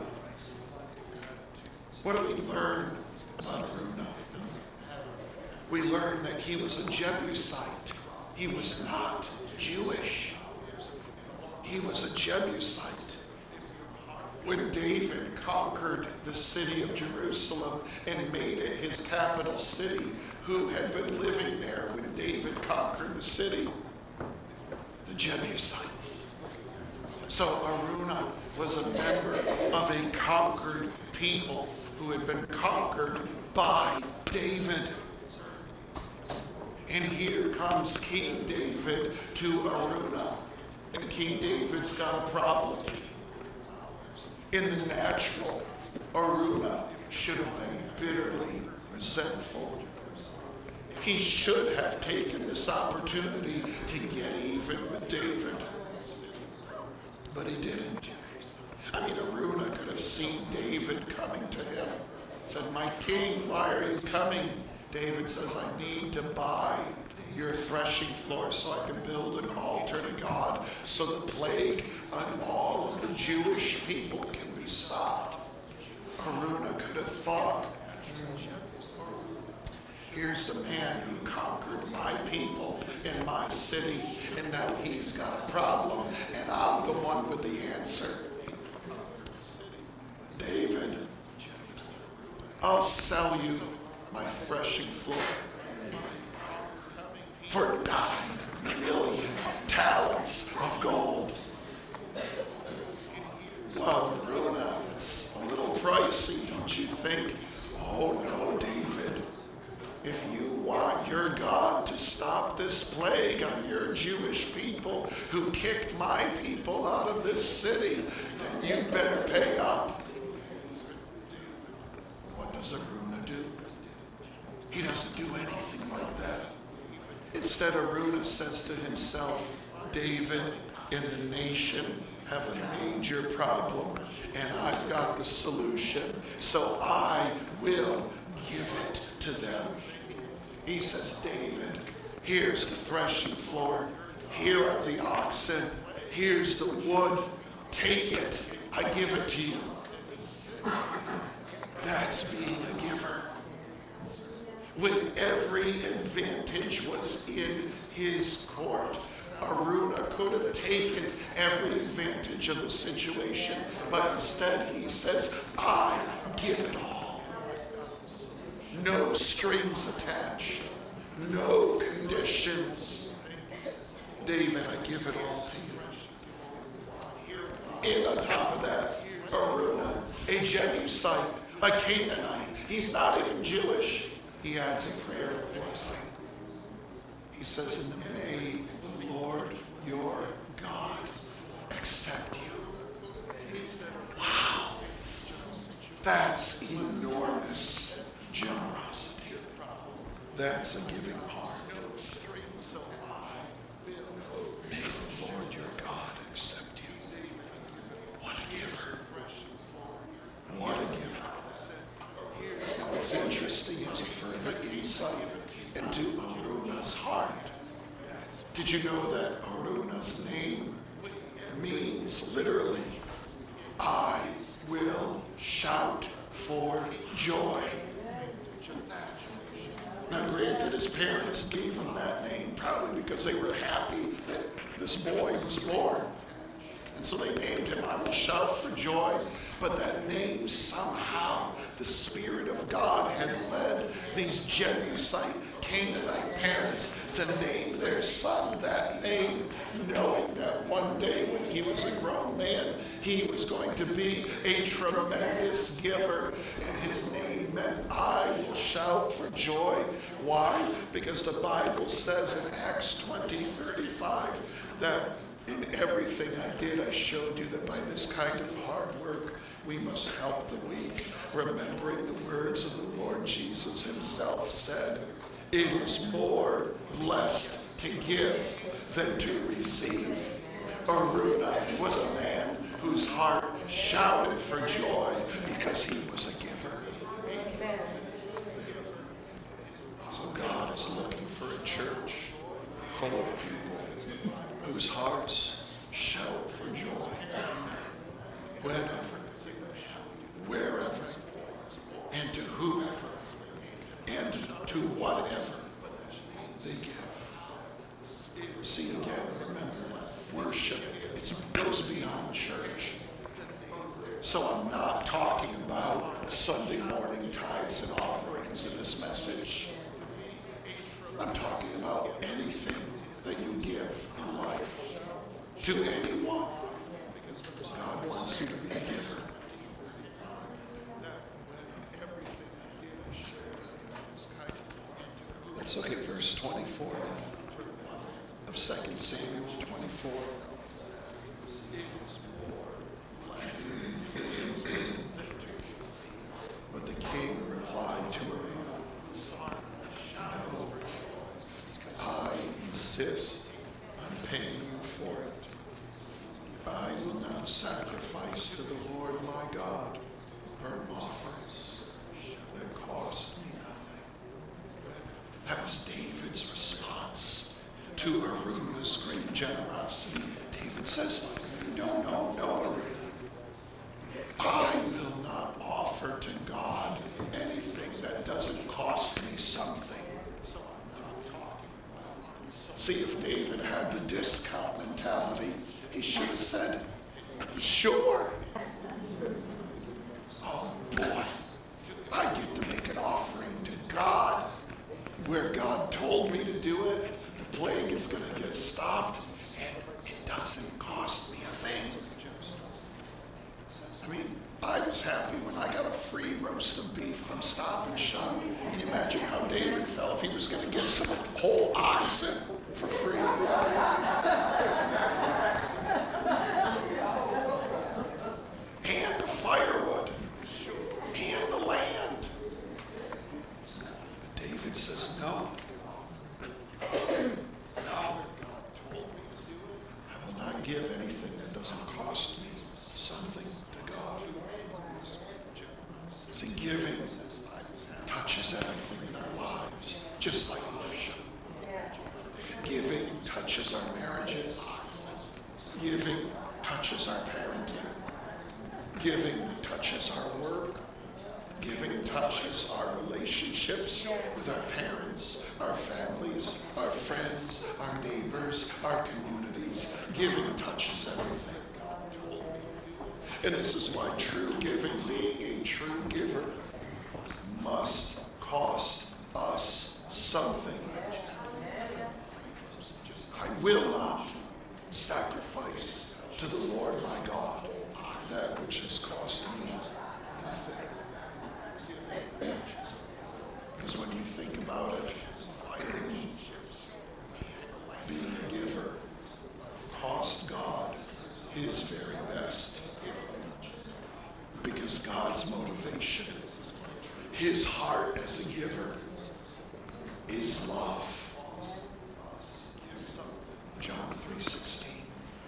What do we learn about Araunah? We learn that he was a Jebusite. He was not Jewish. He was a Jebusite. When David conquered the city of Jerusalem and made it his capital city, who had been living there when David conquered the city? The Jebusites. So Araunah was a member of a conquered people who had been conquered by David. And here comes King David to Araunah. And King David's got a problem. In the natural, Araunah should have been bitterly resentful. He should have taken this opportunity to get even with David. But he didn't. I mean, Araunah could have seen David coming to him. Said, "My king, why are you coming?" David says, "I need to buy your threshing floor so I can build an altar to God so the plague on all of the Jewish people can be stopped." Araunah could have thought, here's the man who conquered my people in my city, and now he's got a problem, and I'm the one with the answer. David, I'll sell you my threshing floor for nine million talents of gold. Well, Araunah, it's a little pricey, don't you think? Oh no, David. If you want your God to stop this plague on your Jewish people who kicked my people out of this city, then you better pay up. What does Araunah do? He doesn't do anything like that. Instead, Araunah says to himself, David and the nation have a major problem, and I've got the solution, so I will give it to them. He says, David, here's the threshing floor. Here are the oxen. Here's the wood. Take it. I give it to you. That's being a giver. When every advantage was in his court, Araunah could have taken every advantage of the situation, but instead he says, I give it all. No strings attached. No conditions. David, I give it all to you. And on top of that, Araunah, a Jebusite, a Canaanite, he's not even Jewish. He adds a prayer of blessing. He says, and may the Lord your God accept you. Wow. That's enormous generosity. That's a giving heart. May the Lord your God accept you. What a giver. What a giver. Now what's interesting is a further insight into Araunah's heart. Did you know that Araunah's name means literally, I will shout for joy? Now granted, his parents gave him that name probably because they were happy that this boy was born. And so they named him, I will shout for joy. But that name, somehow, the Spirit of God had led these Jebusite, Canaanite parents to name their son that name, knowing that one day when he was a grown man, he was going to be a tremendous giver. And his name meant, I will shout for joy. Why? Because the Bible says in Acts twenty thirty-five that In everything I did, I showed you that by this kind of hard work, we must help the weak, remembering the words of the Lord Jesus himself said, "It is more blessed to give than to receive." Aruna was a man whose heart shouted for joy because he was a giver. So God is looking for a church full of people whose hearts shout for joy. Whenever, wherever, and to whoever, and to whatever they give. See again, remember, worship, it goes beyond church. So I'm not talking about Sunday morning tithes and offerings in this message. I'm talking about anything that you give in life to anyone. God wants you to be a giver. Let's look at verse twenty-four of Second Samuel twenty-four. But the king replied to her, "No, I insist on paying you for it. I will not sacrifice to the Lord my God burnt offerings that cost me nothing." That was David's response to Aruna's great generosity. David says, no, no, no, I will not offer to God anything that doesn't cost me something. See, if David had the discount mentality, he should have said, sure. Oh boy, I get to make an offering to God where God told me to do it. The plague is going to get stopped, and it doesn't cost me a thing. I mean, I was happy when I got a free roast of beef from Stop and Shop. Can you imagine how David felt if he was going to get some whole oxen for free? And the firewood, and the land. But David says, no. No. I will not give anything that doesn't cost me something to God. See, giving touches everything in our lives, just like worship. Giving touches our marriages. Giving touches our parenting. Giving touches our work. Giving touches our relationships with our parents, our families, our friends, our neighbors, our communities. Giving touches everything. And this is why true giving, being a true giver, must cost us something. I will not sacrifice to the Lord my God that which has cost me nothing. Because when you think about it, being a giver cost God his very best. Because God's motivation, his heart as a giver, is love. John three sixteen.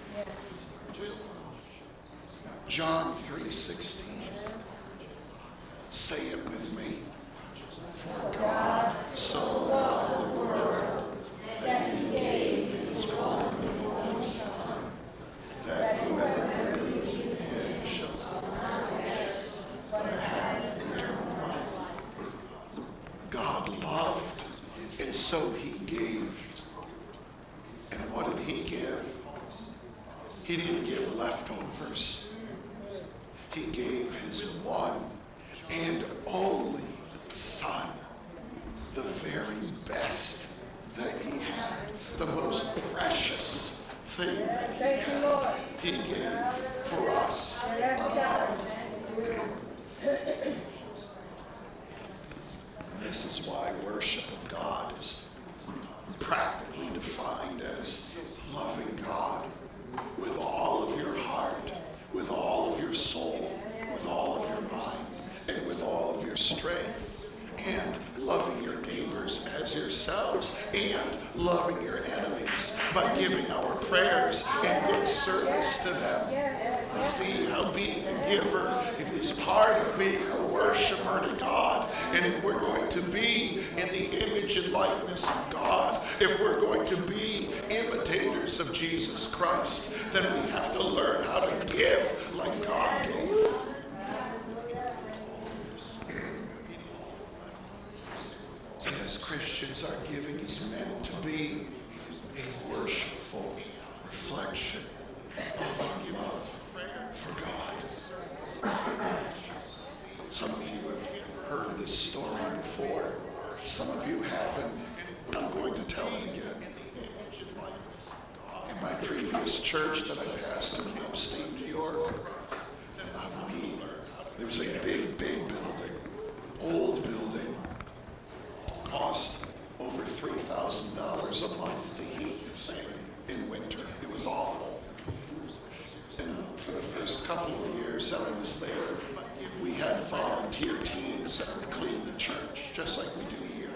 John three sixteen. Say it with me. For God so loved the world that he gave his one and only Son, that whoever believes in him shall not perish, but have eternal life. God loved, and so he gave. And what did he give? He didn't give leftovers. He gave his one and only Son, the very best that he had, the most precious thing that he had. He gave for us. And this is why worship of God is practically defined as loving God your strength, and loving your neighbors as yourselves, and loving your enemies by giving our prayers and good service to them. You see how being a giver is part of being a worshiper to God. And if we're going to be in the image and likeness of God, if we're going to be imitators of Jesus Christ, then we have to learn how to give like God gave. As Christians, our giving is meant to be a worshipful reflection of our love for God. Some of you have heard this story before. Some of you haven't. But I'm going to tell it again. In my previous church that I pastored in upstate New York, uh, we, there was a big, big building, old building. Cost over three thousand dollars a month to heat the thing in winter. It was awful. And for the first couple of years that I was there, we had volunteer teams that would clean the church, just like we do here.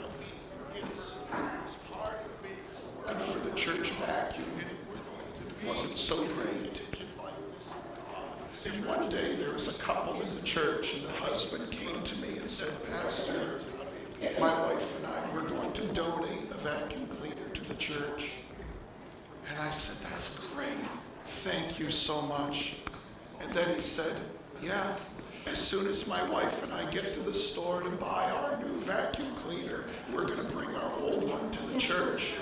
I remember the church vacuum wasn't so great. And one day there was a couple in the church, and the husband came to me and said, "Pastor, my wife and I were going to donate a vacuum cleaner to the church." And I said, "That's great. Thank you so much." And then he said, "Yeah, as soon as my wife and I get to the store to buy our new vacuum cleaner, we're going to bring our old one to the church."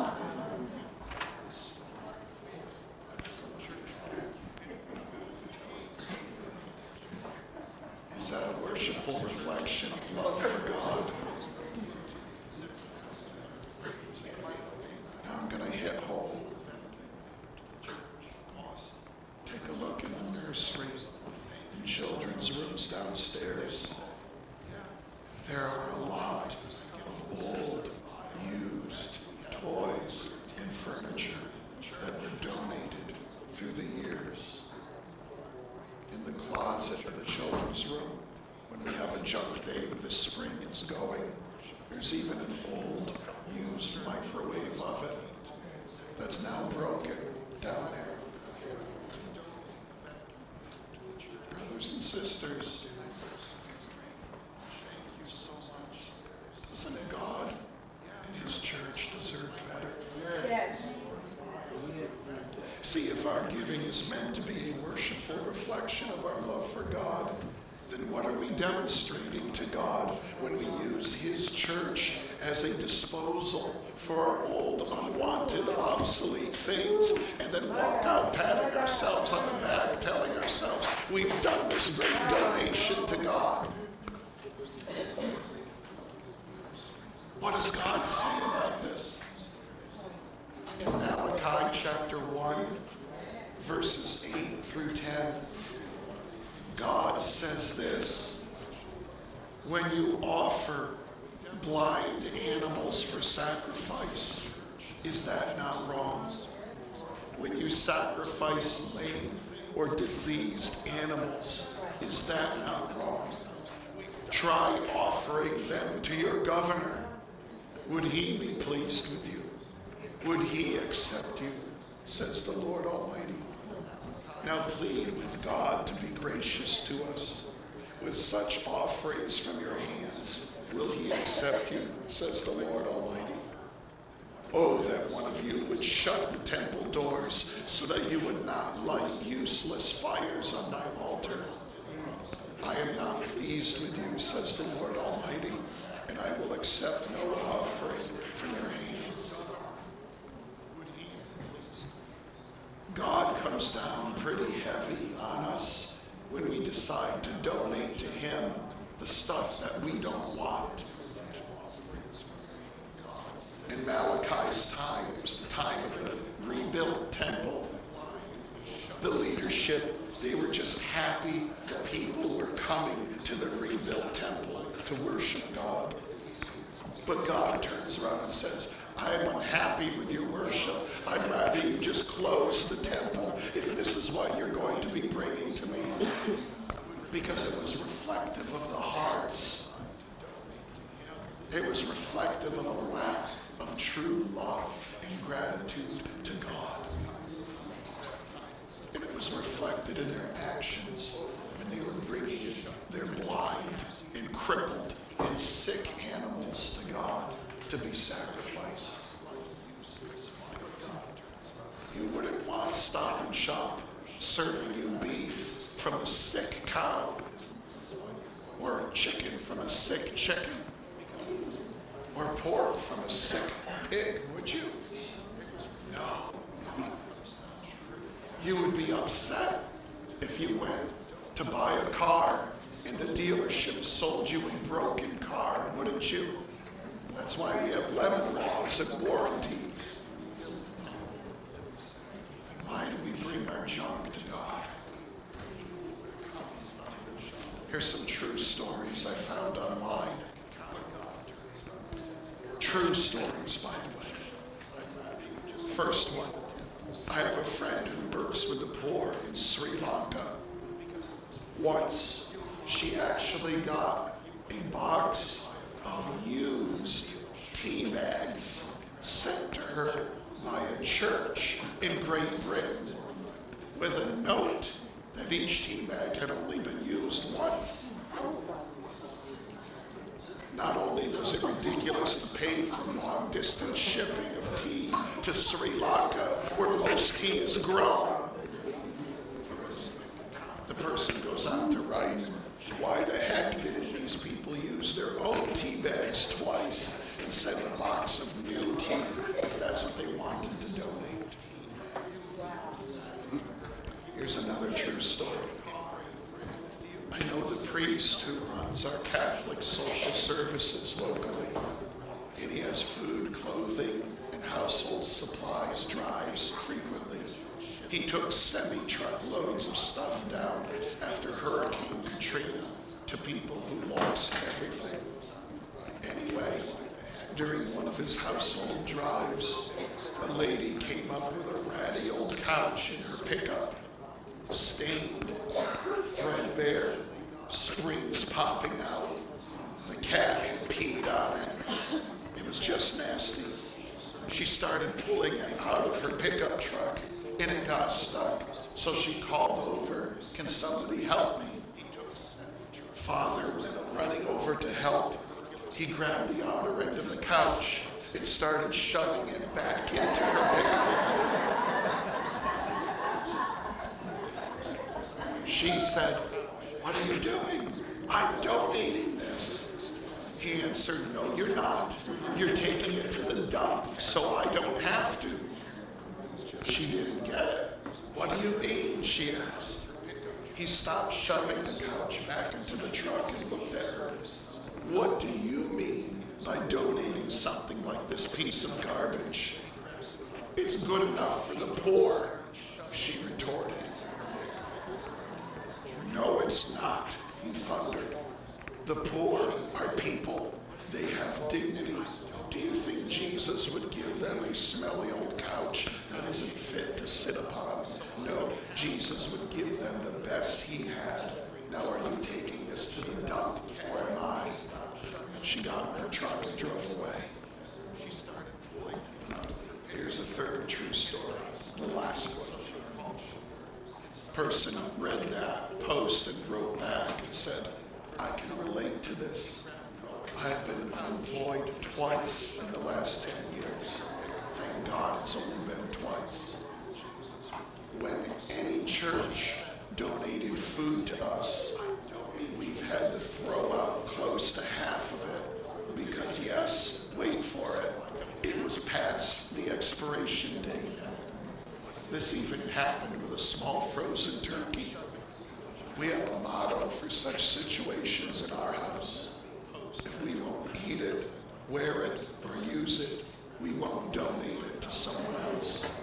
Is that a worshipful reflection of love for God? Now I'm going to hit home. Take a look in the nursery and children's rooms downstairs. There are a lot of old, used toys and furniture that were donated through the years. In the closet of the children's room, when we have a junk day with the spring it's going, there's even an old, used microwave oven that's now broken down there. Brothers and sisters, doesn't God and His church deserve better? Yes. See, if our giving is meant to be a worshipful reflection of our love for God, then what are we demonstrating to God when we use His church as a disposal for our old, unwanted, obsolete things, and then walk out patting ourselves on the back, telling ourselves we've done this great donation to God? What does God say about this? In Malachi chapter one, verses eight through ten, God says this: "When you offer blind animals for sacrifice, is that not wrong? When you sacrifice lame or diseased animals, is that not wrong? Try offering them to your governor. Would he be pleased with you? Would he accept you, says the Lord Almighty. Now plead with God to be gracious to us. With such offerings from your hands, will he accept you, says the Lord Almighty. Oh, that one of you would shut the temple doors so that you would not light useless fires on my altar. I am not pleased with you, says the Lord Almighty, and I will accept no offering from your hands. God comes down pretty heavy on us when we decide to donate to him the stuff that we don't want. In Malachi's time, it was the time of the rebuilt temple. The leadership, they were just happy that people were coming to the rebuilt temple to worship God. But God turns around and says, I am unhappy with your worship. I'd rather you just close the temple if this is what you're going to be bringing to me. Because it was reflective of the hearts true love and gratitude to God. And it was reflected in their actions when they were bringing their blind and crippled and sick animals to God to be sacrificed. You wouldn't want Stop and Shop serving you beef from a sick cow or chicken from a sick chicken or pork from a sick pig, would you? No. You would be upset if you went to buy a car and the dealership sold you a broken car, wouldn't you? That's why we have lemon laws and warranties. Why do we bring our junk to God? Here's some true stories I found online. True stories, by the way. First one. I have a friend who works with the poor in Sri Lanka. Once, she actually got a box of used tea bags sent to her by a church in Great Britain with a note that each tea bag had only been used once. Not only was it ridiculous to pay for long-distance shipping of tea to Sri Lanka, where most tea is grown. The person goes on to write, why the heck didn't these people use their own tea bags twice and send a box of new tea if that's what they wanted to donate? Here's another true story. I know the priest who runs our Catholic social services locally, and he has food, clothing, and household supplies drives frequently. He took semi-truck loads of stuff down after Hurricane Katrina to people who lost everything. Anyway, during one of his household drives, a lady came up with a ratty old couch in her pickup, stained, threadbare, springs popping out. The cat had peed on it. It was just nasty. She started pulling it out of her pickup truck, and it got stuck. So she called over, can somebody help me? Father went running over to help. He grabbed the outer end of the couch and started shoving it back into her pickup. She said, what are you doing? I'm donating this. He answered, no, you're not. You're taking it to the dump, so I don't have to. She didn't get it. What do you mean? She asked. He stopped shoving the couch back into the truck and looked at her. What do you mean by donating something like this piece of garbage? It's good enough for the poor, she retorted. No, it's not, he thundered. The poor are people. They have dignity. Do you think Jesus would give them a smelly old couch that isn't fit to sit upon? No, Jesus would give them the best he had. Now are you taking this to the dump, or am I? She got in her truck and drove away. Here's a third true story, the last one. Person read that post and wrote back and said, I can relate to this. I've been unemployed twice in the last ten years. Thank God it's only been twice. When any church donated food to us, we've had to throw out close to half of it because, yes, wait for it, it was past the expiration date. This even happened with a small frozen turkey. We have a motto for such situations in our house. If we won't eat it, wear it, or use it, we won't donate it to someone else.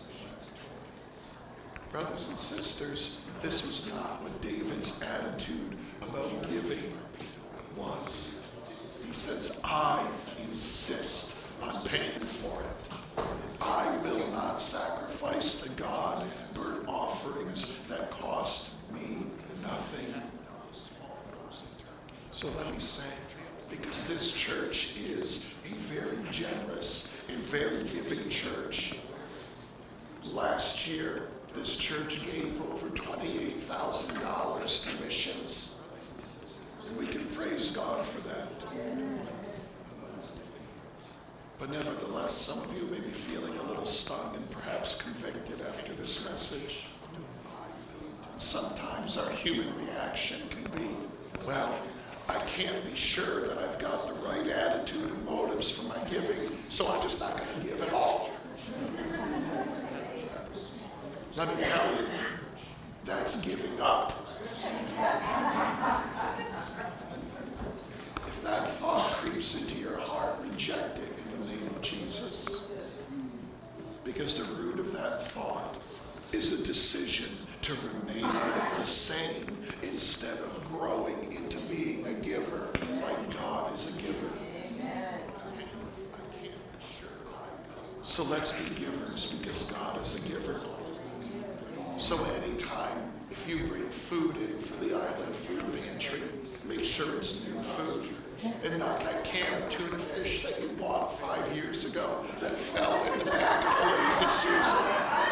Brothers and sisters, this was not what David's attitude about giving was. He says, I insist on paying for it. I will not sacrifice to God burnt offerings that cost me nothing. So let me say, because this church is a very generous a very giving church. Last year, this church gave over twenty-eight thousand dollars to missions. And we can praise God for that. But nevertheless, some of you may be feeling a little stung and perhaps convicted after this message. Sometimes our human reaction can be, well, I can't be sure that I've got the right attitude and motives for my giving, so I'm just not going to give at all. Let me tell you, that's giving up. If that thought creeps into your heart, reject it in the name of Jesus. Because the root of that thought is a decision to remain the same instead of growing into being a giver like God is a giver. I can't be sure. So let's be givers because God is a giver. So anytime, if you bring food in for the island food pantry, make sure it's new food. And not that can of tuna fish that you bought five years ago that fell in the bag of the Lazy Susan.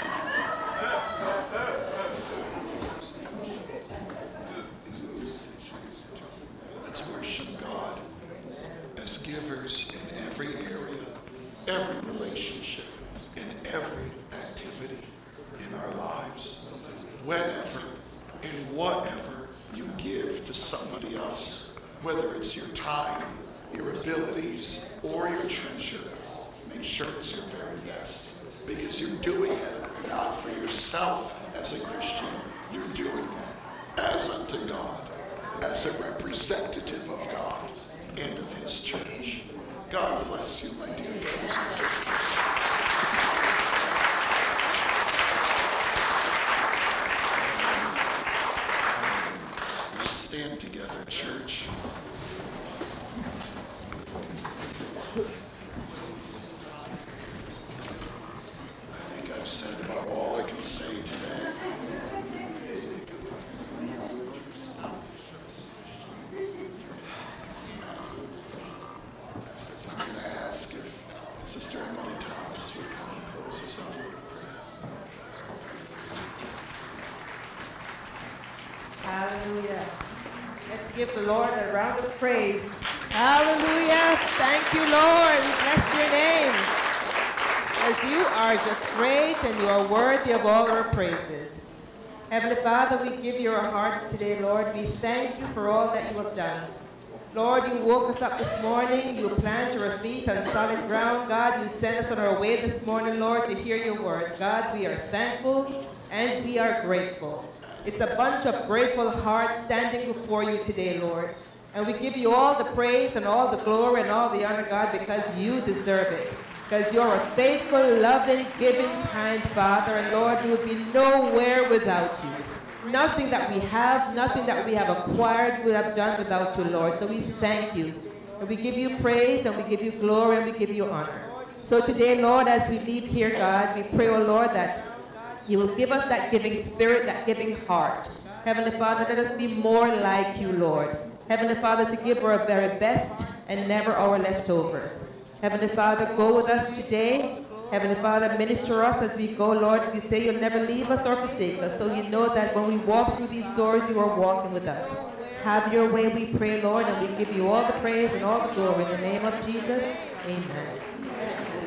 Let's worship God as givers in every area, every relationship, in every activity in our lives. Whenever and whatever you give to somebody else, whether it's your time, your abilities, or your treasure, make sure it's your very best. Because you're doing it not for yourself as a Christian, you're doing it as unto God, as a representative of God and of his church. God bless you, my dear brothers and sisters. Stand together, church. I think I've said about all I can say today. So I'm going to ask if Sister Emily Thomas would come and close us up. Hallelujah. Let's give the Lord a round of praise. Hallelujah. Thank you, Lord. We bless your name. As you are just great and you are worthy of all our praises. Heavenly Father, we give you our hearts today, Lord. We thank you for all that you have done. Lord, you woke us up this morning. You planted our feet on solid ground. God, you sent us on our way this morning, Lord, to hear your words. God, we are thankful and we are grateful. It's a bunch of grateful hearts standing before you today, Lord. And we give you all the praise and all the glory and all the honor, God, because you deserve it. Because you're a faithful, loving, giving, kind Father. And Lord, we would be nowhere without you. Nothing that we have, nothing that we have acquired would have done without you, Lord. So we thank you. And we give you praise and we give you glory and we give you honor. So today, Lord, as we leave here, God, we pray, oh Lord, that you will give us that giving spirit, that giving heart. Heavenly Father, let us be more like you, Lord. Heavenly Father, to give our very best and never our leftovers. Heavenly Father, go with us today. Heavenly Father, minister us as we go, Lord. You say you'll never leave us or forsake us. So you know that when we walk through these doors, you are walking with us. Have your way, we pray, Lord, and we give you all the praise and all the glory. In the name of Jesus, amen.